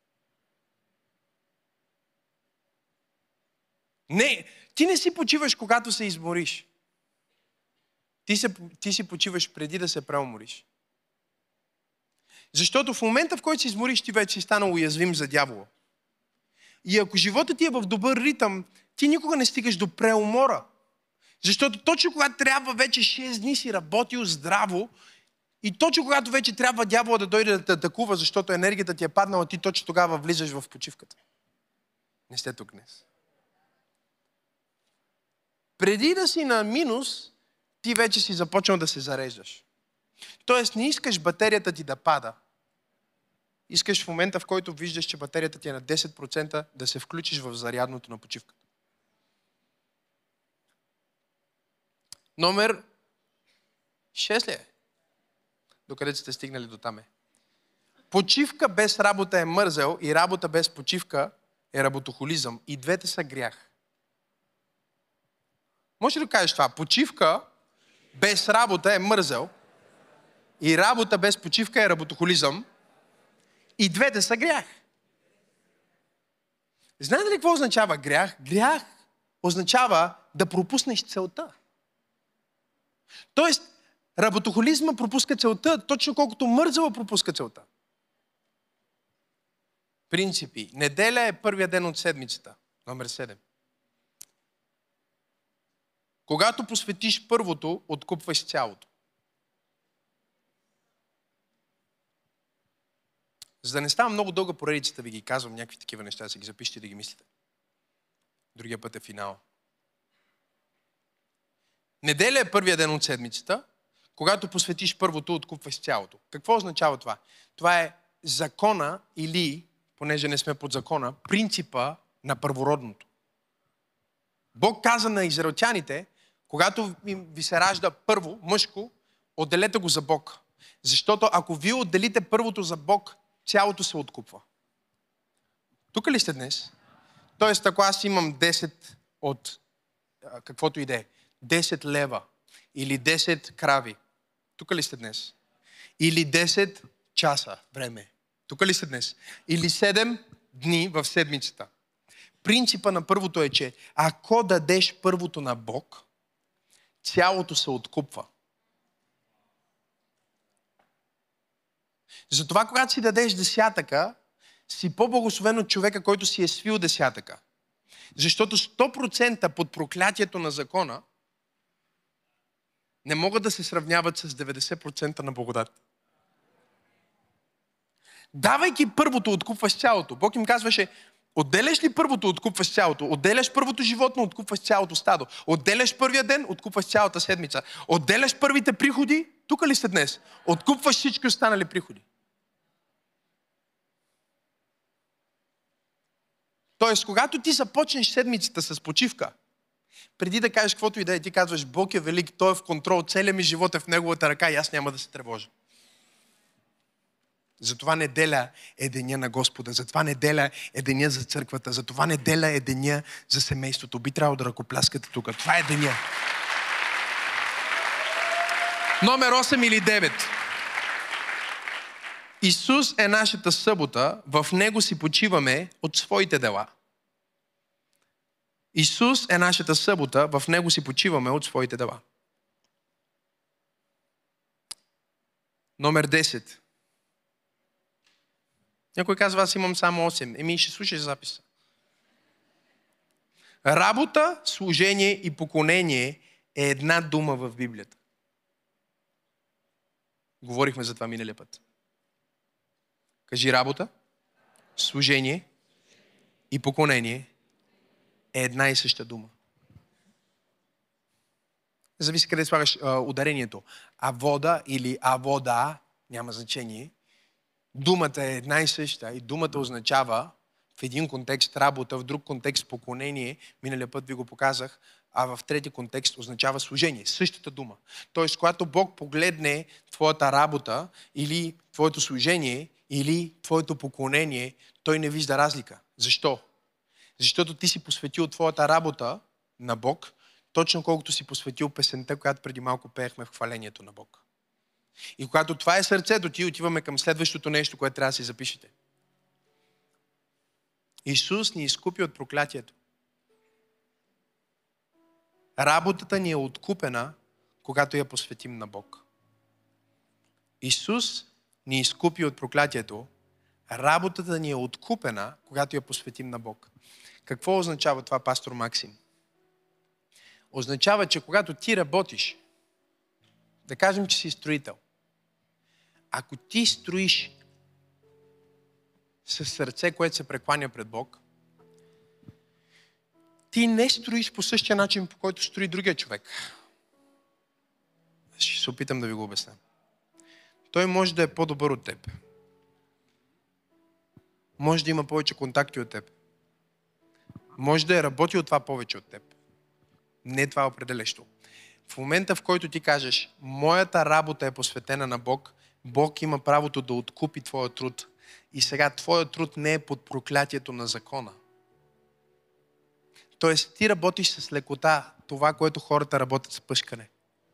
Не, ти не си почиваш, когато се измориш. Ти, се, ти си почиваш преди да се преумориш. Защото в момента, в който се измориш, ти вече си станал уязвим за дявола. И ако животът ти е в добър ритъм, ти никога не стигаш до преумора. Защото точно когато трябва вече шест дни си работил здраво, и точно когато вече трябва дявола да дойде да те атакува, защото енергията ти е паднала, ти точно тогава влизаш в почивката. Не сте тук днес. Преди да си на минус, ти вече си започнал да се зареждаш. Тоест не искаш батерията ти да пада. Искаш в момента, в който виждаш, че батерията ти е на десет процента, да се включиш в зарядното на почивката. Номер шест ли е? Докъде сте стигнали до там е. Почивка без работа е мързел и работа без почивка е работохолизъм. И двете са грях. Може ли да кажеш това? Почивка без работа е мързел и работа без почивка е работохолизъм. И двете са грях. Знаете ли какво означава грях? Грях означава да пропуснеш целта. Тоест, работохолизма пропуска целта, точно колкото мързела пропуска целта. Принципи. Неделя е първия ден от седмицата. Номер седем. Когато посветиш първото, откупваш цялото. За да не става много дълга поредицата, ви ги казвам някакви такива неща, да си ги запишете и да ги мислите. Другия път е финал. Неделя е първия ден от седмицата. Когато посветиш първото, откупваш цялото. Какво означава това? Това е закона или, понеже не сме под закона, принципа на първородното. Бог каза на израелтяните, Когато ви се ражда първо, мъжко, отделете го за Бог. Защото ако вие отделите първото за Бог, цялото се откупва. Тук ли сте днес? Тоест, ако аз имам десет от а, каквото и да е, десет лева или десет крави, тук ли сте днес? Или десет часа време, тук ли сте днес? Или седем дни в седмицата. Принципа на първото е, че ако дадеш първото на Бог, цялото се откупва. Затова, когато си дадеш десятъка, си по-благословен от човека, който си е свил десятъка. Защото сто процента под проклятието на закона не могат да се сравняват с деветдесет процента на благодат. Давайки първото, откупваш цялото. Бог им казваше, отделяш ли първото, откупваш цялото. Отделяш първото животно, откупваш цялото стадо. Отделяш първия ден, откупваш цялата седмица. Отделяш първите приходи, тук ли сте днес? Откупваш всички останали приходи. Тоест, когато ти започнеш седмицата с почивка, преди да кажеш каквото и да е, ти казваш, Бог е велик, Той е в контрол, целият ми живот е в Неговата ръка и аз няма да се тревожа. Затова неделя е деня на Господа, затова неделя е деня за църквата, затова неделя е деня за семейството. Би трябвало да ръкопляскате тук. Това е деня. Номер осем или девет. Исус е нашата събота, в Него си почиваме от своите дела. Исус е нашата събота, в Него си почиваме от своите дела. Номер десет. Някой казва, аз имам само осем. Еми, ще слушаш записа. Работа, служение и поклонение е една дума в Библията. Говорихме за това миналия път. Кажи работа, служение и поклонение е една и съща дума. Зависи къде слагаш а, ударението. Авода или авода, няма значение. Думата е една и съща и думата означава в един контекст работа, в друг контекст поклонение, миналия път ви го показах, а в трети контекст означава служение. Същата дума. Тоест, когато Бог погледне твоята работа или твоето служение или твоето поклонение, Той не вижда разлика. Защо? Защото ти си посветил твоята работа на Бог, точно колкото си посветил песента, която преди малко пеехме в хвалението на Бог. И когато това е сърцето ти, отиваме към следващото нещо, което трябва да си запишете. Исус ни изкупи от проклятието. Работата ни е откупена, когато я посветим на Бог. Исус ни изкупи от проклятието. Работата ни е откупена, когато я посветим на Бог. Какво означава това, пастор Максим? Означава, че когато ти работиш, да кажем, че си строител. Ако ти строиш със сърце, което се прекланя пред Бог, ти не строиш по същия начин, по който строи другия човек. Ще се опитам да ви го обясня. Той може да е по-добър от теб. Може да има повече контакти от теб. Може да е работил това повече от теб. Не това е определящо. В момента, в който ти кажеш, моята работа е посветена на Бог, Бог има правото да откупи твоя труд. И сега твоя труд не е под проклятието на закона. Тоест, ти работиш с лекота, това, което хората работят с пъшкане.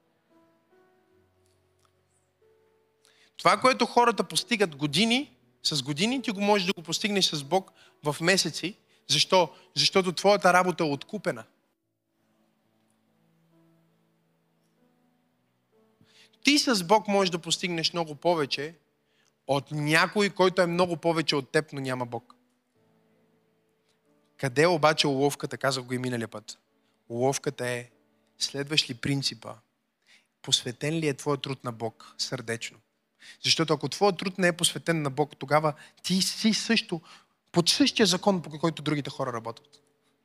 Това, което хората постигат години, с години ти го можеш да го постигнеш с Бог в месеци. Защо? Защото твоята работа е откупена. Ти с Бог можеш да постигнеш много повече от някой, който е много повече от теб, но няма Бог. Къде е обаче уловката? Казах го и миналия път. Уловката е, следваш ли принципа? Посветен ли е твой труд на Бог сърдечно? Защото ако твой труд не е посветен на Бог, тогава ти си също под същия закон, по който другите хора работят.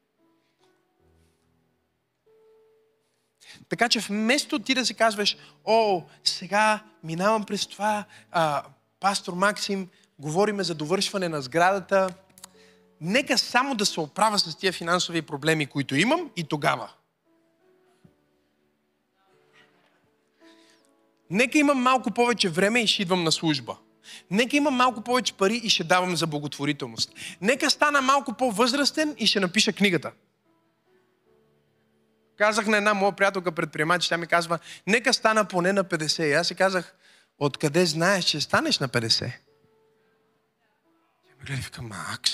Така че вместо ти да си казваш, о, сега минавам през това, а, пастор Максим, говориме за довършване на сградата, нека само да се оправя с тия финансови проблеми, които имам и тогава. Нека имам малко повече време и ще идвам на служба. Нека имам малко повече пари и ще давам за благотворителност. Нека стана малко по-възрастен и ще напиша книгата. Казах на една моя приятелка предприемач, тя ми казва, нека стана поне на петдесет. И аз си казах, откъде знаеш, че станеш на петдесет? Тя ми гледа и вика, Макс,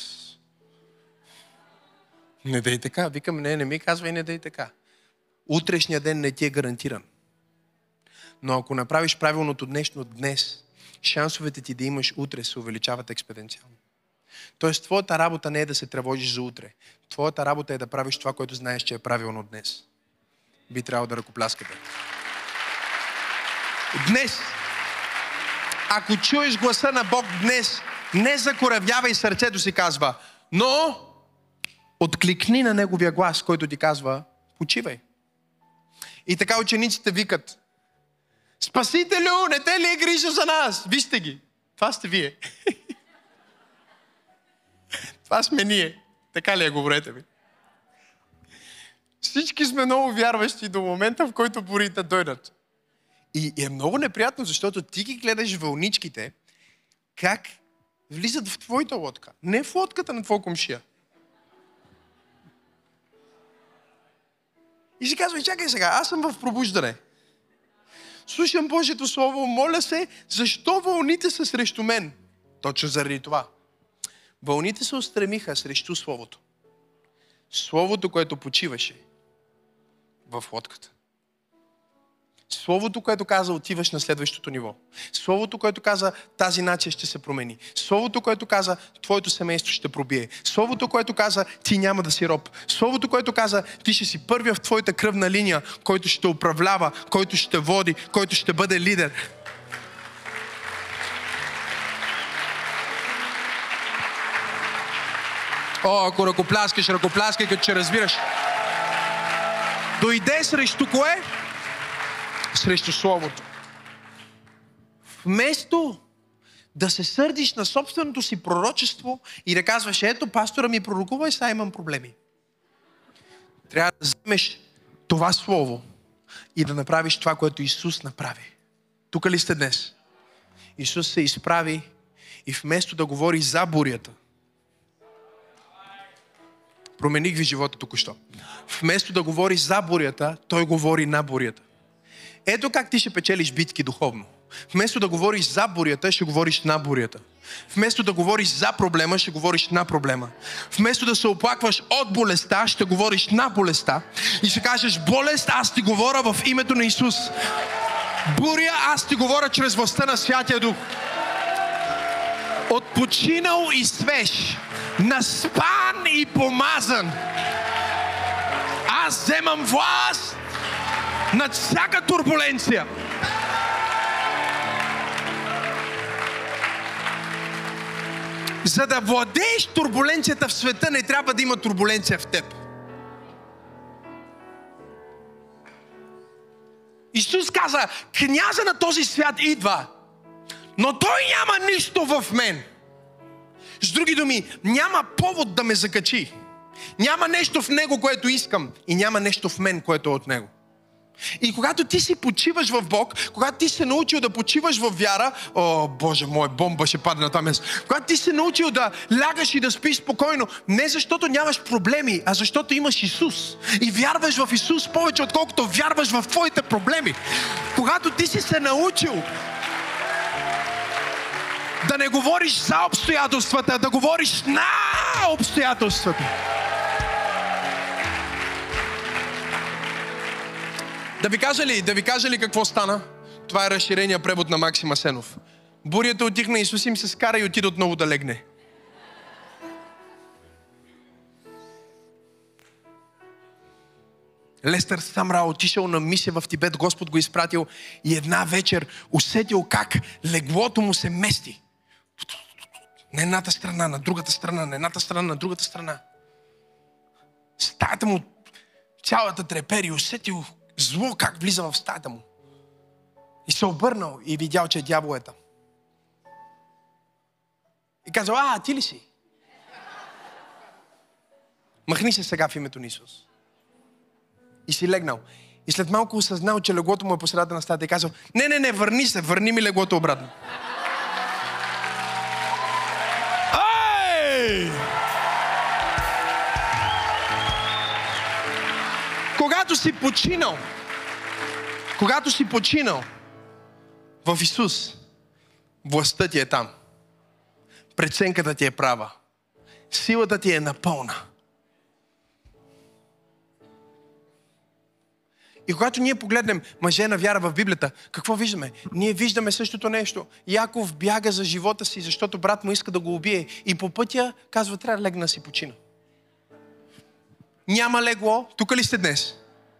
не дей така. Викам, не, не ми казва и не дей така. Утрешния ден не ти е гарантиран. Но ако направиш правилното днешно днес, шансовете ти да имаш утре се увеличават експоненциално. Тоест, твоята работа не е да се тревожиш за утре. Твоята работа е да правиш това, което знаеш, че е правилно днес. Би трябвало да ръкопляскате. Днес, ако чуеш гласа на Бог днес, не закоравявай сърцето си, казва, но откликни на Неговия глас, който ти казва, почивай. И така учениците викат, Спасителю, не те ли е грижа за нас? Вижте ги. Това сте вие. Това сме ние. Така ли е, говорете ми? Всички сме много вярващи до момента, в който бурите дойдат. И е много неприятно, защото ти ги гледаш вълничките, как влизат в твоята лодка. Не в лодката на твоя комшия. И си казва, чакай сега, аз съм в пробуждане. Слушам Божието Слово, моля се, защо вълните са срещу мен? Точно заради това. Вълните се устремиха срещу Словото. Словото, което почиваше в лодката. Словото, което каза, отиваш на следващото ниво. Словото, което каза, тази нация ще се промени. Словото, което каза, твоето семейство ще пробие. Словото, което каза, ти няма да си роб. Словото, което каза, ти ще си първия в твоята кръвна линия, който ще управлява, който ще води, който ще бъде лидер. О, ако ръкопляскаш, ръкопляскай, като че разбираш. Дойде срещу кое? Срещу Словото. Вместо да се сърдиш на собственото си пророчество и да казваш, ето, пастора ми пророкува и сега имам проблеми. Трябва да вземеш това Слово и да направиш това, което Исус направи. Тук ли сте днес? Исус се изправи и вместо да говори за бурята, промених ви живота току-що. Вместо да говори за бурята, Той говори на бурята. Ето как ти ще печелиш битки духовно. Вместо да говориш за бурята, ще говориш на бурята. Вместо да говориш за проблема, ще говориш на проблема. Вместо да се оплакваш от болестта, ще говориш на болестта. И ще кажеш, болест, аз ти говоря в името на Исус. Буря, аз ти говоря чрез властта на Святия Дух. Отпочинал и свеж, наспан и помазан. Аз вземам власт над всяка турбуленция. За да владееш турбуленцията в света, не трябва да има турбуленция в теб. Исус каза, княза на този свят идва, но той няма нищо в мен. С други думи, няма повод да ме закачи. Няма нещо в него, което искам, и няма нещо в мен, което е от него. И когато ти си почиваш в Бог, когато ти се научил да почиваш в вяра, о, Боже мой, бомба ще падне на това место. Когато ти се научил да лягаш и да спиш спокойно, не защото нямаш проблеми, а защото имаш Исус. И вярваш в Исус повече, отколкото вярваш в твоите проблеми. Когато ти си се научил да не говориш за обстоятелствата, а да говориш на обстоятелствата. Да ви кажа ли, да ви кажа ли какво стана? Това е разширения превод на Максим Асенов. Бурята отихна, Исус им се скара и отида отново да легне. Лестър Самра отишъл на мисия в Тибет, Господ го изпратил и една вечер усетил как леглото му се мести. На едната страна, на другата страна, на едната страна, на другата страна. Стаята му цялата трепери, усетил зло как влиза в стаята му. И се обърнал и видял, че дявол е там. И казал, а, ти ли си? Махни се сега в името на Исус. И си легнал. И след малко осъзнал, че леглото му е по средата на стаята и казал, не, не, не, върни се, върни ми леглото обратно. Ай! Когато си починал, когато си починал в Исус, властта ти е там. Преценката ти е права. Силата ти е напълна. И когато ние погледнем мъже на вяра в Библията, какво виждаме? Ние виждаме същото нещо. Яков бяга за живота си, защото брат му иска да го убие. И по пътя казва, трябва да легна да си почина. Няма легло. Тук ли сте днес?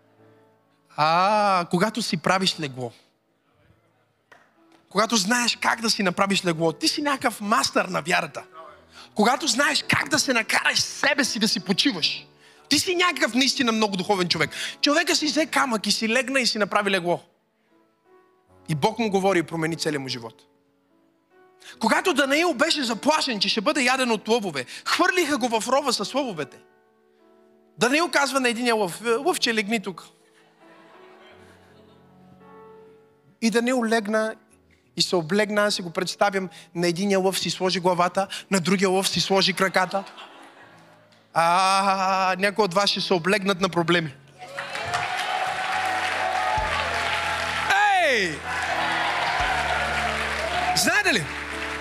А, когато си правиш легло. Когато знаеш как да си направиш легло. Ти си някакъв мастър на вярата. Когато знаеш как да се накараш себе си да си почиваш. Ти си някакъв наистина много духовен човек. Човека си взе камък и си легна и си направи легло. И Бог му говори и промени целия му живот. Когато Данаил беше заплашен, че ще бъде яден от лъвове, хвърлиха го в рова с лъвовете. Данаил казва на единия лъв, лъвче, легни тук. И Данаил легна и се облегна, аз си го представям, на единия лъв си сложи главата, на другия лъв си сложи краката. А, някои от вас ще се облегнат на проблеми. Ей! Знаете ли?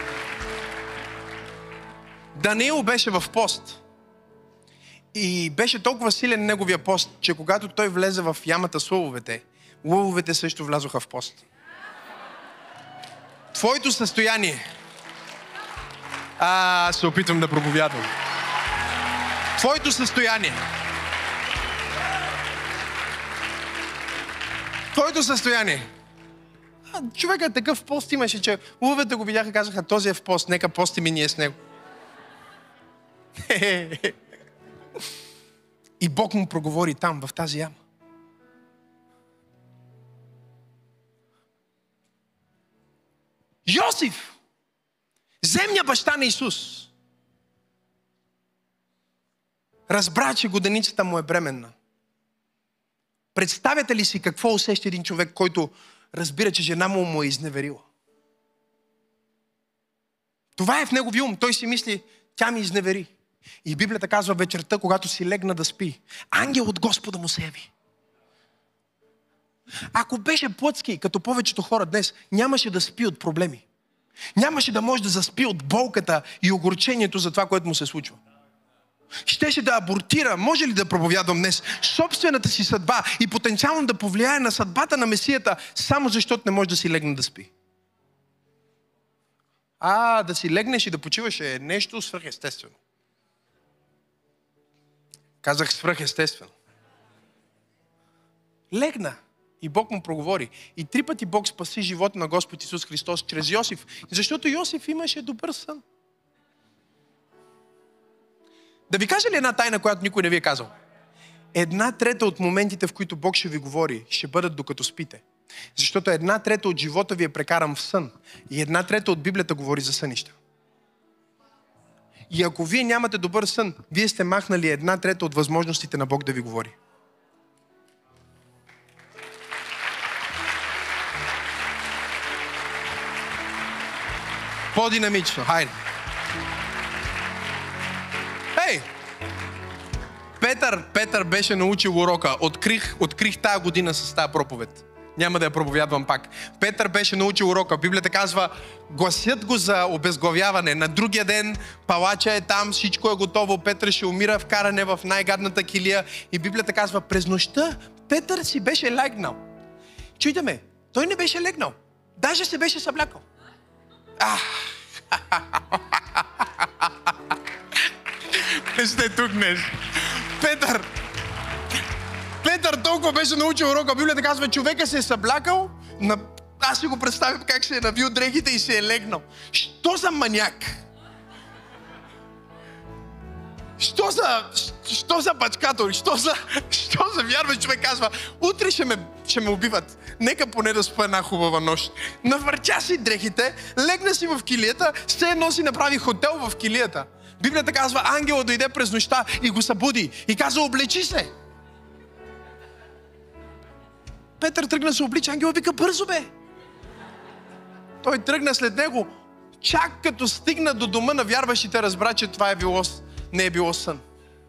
Даниил беше в пост. И беше толкова силен неговия пост, че когато той влезе в ямата с лъвовете, лъвовете също влязоха в пост. Твоето състояние... А, се опитвам да проповядвам. Твоето състояние. Твоето състояние. А, човека такъв пост имаше, че лъвете го видяха и казаха, този е в пост, нека постим и ние с него. И Бог му проговори там, в тази яма. Йосиф, земния баща на Исус, разбра, че годеницата му е бременна. Представяте ли си какво усеща един човек, който разбира, че жена му му е изневерила? Това е в неговия ум. Той си мисли, тя ми изневери. И Библията казва, вечерта, когато си легна да спи, ангел от Господа му се яви. Ако беше плътски, като повечето хора днес, нямаше да спи от проблеми. Нямаше да може да заспи от болката и огорчението за това, което му се случва. Щеше да абортира, може ли да проповядвам днес, собствената си съдба и потенциално да повлияе на съдбата на Месията, само защото не може да си легне да спи. А, да си легнеш и да почиваш е нещо свръхестествено. Казах свръхестествено. Легна и Бог му проговори. И три пъти Бог спаси живота на Господ Исус Христос чрез Йосиф, защото Йосиф имаше добър сън. Да ви кажа ли една тайна, която никой не ви е казал? Една трета от моментите, в които Бог ще ви говори, ще бъдат докато спите. Защото една трета от живота ви е прекаран в сън. И една трета от Библията говори за сънища. И ако вие нямате добър сън, вие сте махнали една трета от възможностите на Бог да ви говори. По-динамично, хайде. Ей! Петър, Петър беше научил урока. Открих, открих тая година с тая проповед. Няма да я проповядвам пак. Петър беше научил урока. Библията казва, гласят го за обезглавяване. На другия ден палача е там, всичко е готово. Петър ще умира вкаране в най-гадната килия. И Библията казва, през нощта Петър си беше легнал. Чуйте ме, той не беше легнал. Даже се беше съблякал. Ах! Не сте тук днес. Петър, Петър толкова беше научил урока. Библията казва, човека се е съблякал, на... аз си го представям как се е навил дрехите и се е легнал. Що за маняк? Що за, що за бачкатор? Що за, що за вярващ човек казва, утре ще ме, ще ме убиват. Нека поне да спа една хубава нощ. Навъртя си дрехите, легна си в килията, все едно си направи хотел в килията. Библията казва, ангелът дойде през нощта и го събуди. И казва, облечи се. Петър тръгна се облича, ангела вика, бързо бе! Той тръгна след него, чак като стигна до дома на вярващите, разбра, че това е било, не е било сън.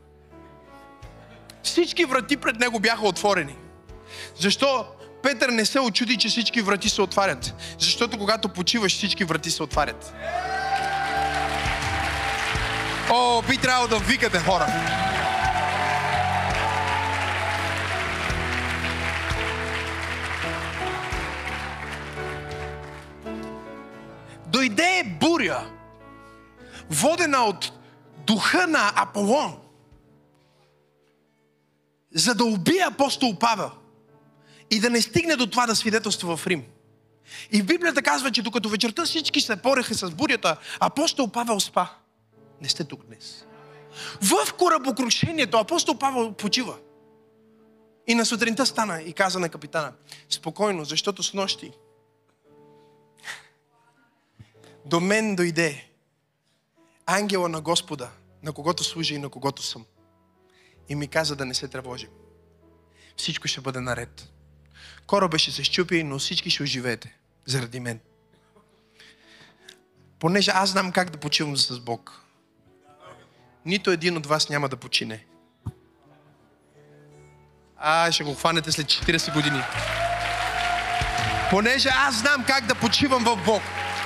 Всички врати пред него бяха отворени. Защо Петър не се очуди, че всички врати се отварят? Защото когато почиваш, всички врати се отварят. О, би трябвало да викате, хора! Дойде буря, водена от духа на Аполон, за да убие апостол Павел и да не стигне до това да свидетелства в Рим. И в Библията казва, че докато вечерта всички се пореха с бурята, апостол Павел спа. Не сте тук днес. В корабокрушението апостол Павел почива. И на сутринта стана и каза на капитана, спокойно, защото с нощи до мен дойде ангела на Господа, на когото служа и на когото съм. И ми каза да не се тревожим. Всичко ще бъде наред. Корабът ще се счупи, но всички ще оживеете заради мен. Понеже аз знам как да почивам с Бог. Нито един от вас няма да почине. А, ще го хванете след четирийсет години. Понеже аз знам как да почивам в Бог.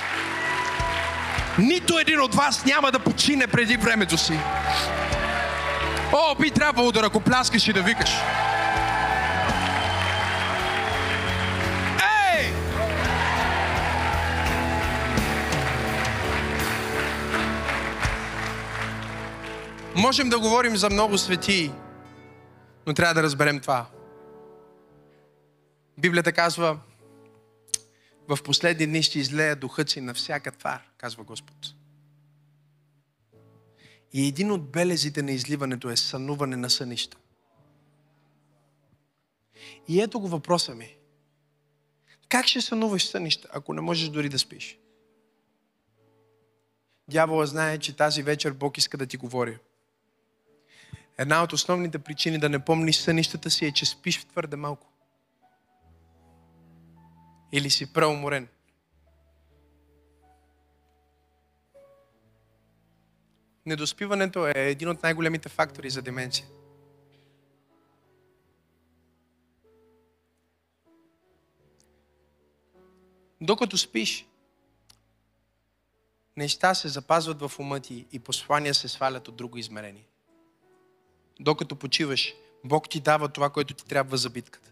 Нито един от вас няма да почине преди времето си. О, би трябвало да ръкопляскаш и да викаш. Ей! Можем да говорим за много светии, но трябва да разберем това. Библията казва, в последни дни ще излея духът си на всяка твар, казва Господ. И един от белезите на изливането е сънуване на сънища. И ето го въпроса ми. Как ще сънуваш сънища, ако не можеш дори да спиш? Дявола знае, че тази вечер Бог иска да ти говори. Една от основните причини да не помниш сънищата си е, че спиш в твърде малко. Или си преуморен. Недоспиването е един от най-големите фактори за деменция. Докато спиш, неща се запазват в ума ти и послания се свалят от друго измерение. Докато почиваш, Бог ти дава това, което ти трябва за битката.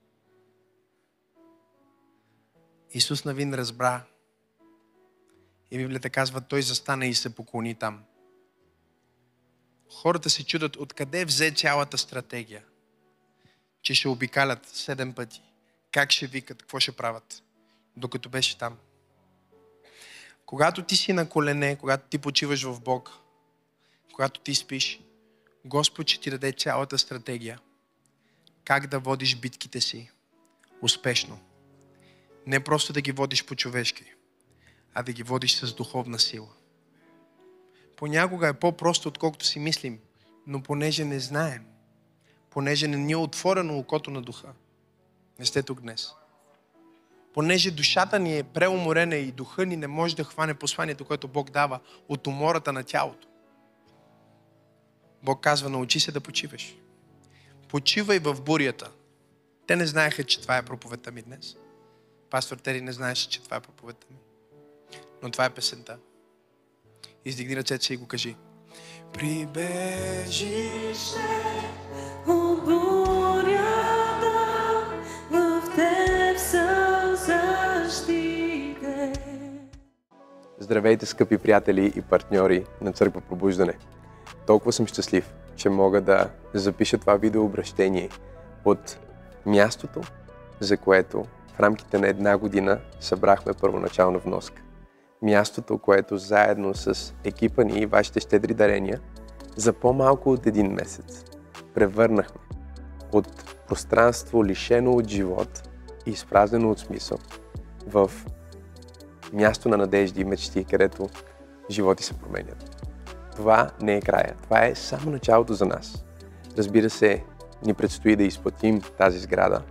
Исус Навин разбра и Библията казва, той застана и се поклони там. Хората се чудят откъде взе цялата стратегия, че ще обикалят седем пъти. Как ще викат, какво ще правят, докато беше там. Когато ти си на колене, когато ти почиваш в Бог, когато ти спиш, Господ ще ти даде цялата стратегия. Как да водиш битките си успешно. Не просто да ги водиш по-човешки, а да ги водиш с духовна сила. Понякога е по-просто, отколкото си мислим, но понеже не знаем, понеже не ни е отворено окото на духа, не сте тук днес. Понеже душата ни е преуморена и духа ни не може да хване посланието, което Бог дава от умората на тялото. Бог казва, научи се да почиваш. Почивай в бурята. Те не знаеха, че това е проповедта ми днес. Пастор Тери не знаеше, че това е проповедта ми. Но това е песента. Издигни ръцете си и го кажи. Прибежище от бурята, в теб съм защитен. Здравейте, скъпи приятели и партньори на Църква Пробуждане. Толкова съм щастлив, че мога да запиша това видеообращение от мястото, за което в рамките на една година събрахме първоначална вноска. Мястото, което заедно с екипа ни и вашите щедри дарения за по-малко от един месец превърнахме от пространство лишено от живот и изпразнено от смисъл в място на надежди и мечти, където животи се променят. Това не е края. Това е само началото за нас. Разбира се, ни предстои да изплатим тази сграда,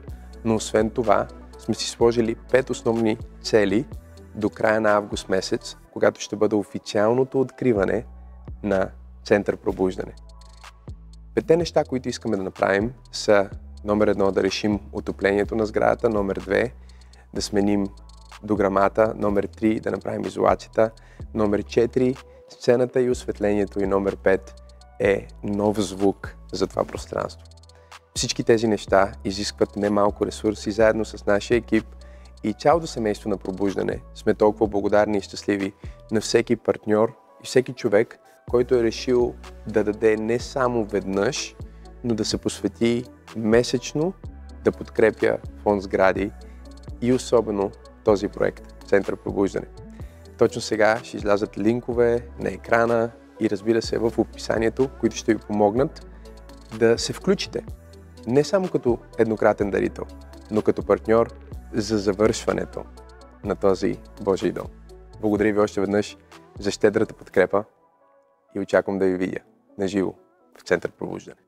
Но освен това, сме си сложили пет основни цели до края на август месец, когато ще бъде официалното откриване на Център Пробуждане. Петте неща, които искаме да направим, са номер едно да решим отоплението на сградата, номер две да сменим дограмата, номер три да направим изолацията, номер четири сцената и осветлението и номер пет е нов звук за това пространство. Всички тези неща изискват немалко ресурси. Заедно с нашия екип и цялото семейство на Пробуждане сме толкова благодарни и щастливи на всеки партньор и всеки човек, който е решил да даде не само веднъж, но да се посвети месечно да подкрепя фонд сгради и особено този проект Център Пробуждане. Точно сега ще излязат линкове на екрана и разбира се в описанието, които ще ви помогнат да се включите. Не само като еднократен дарител, но като партньор за завършването на този Божий дом. Благодаря ви още веднъж за щедрата подкрепа и очаквам да ви видя наживо в Център Пробуждане.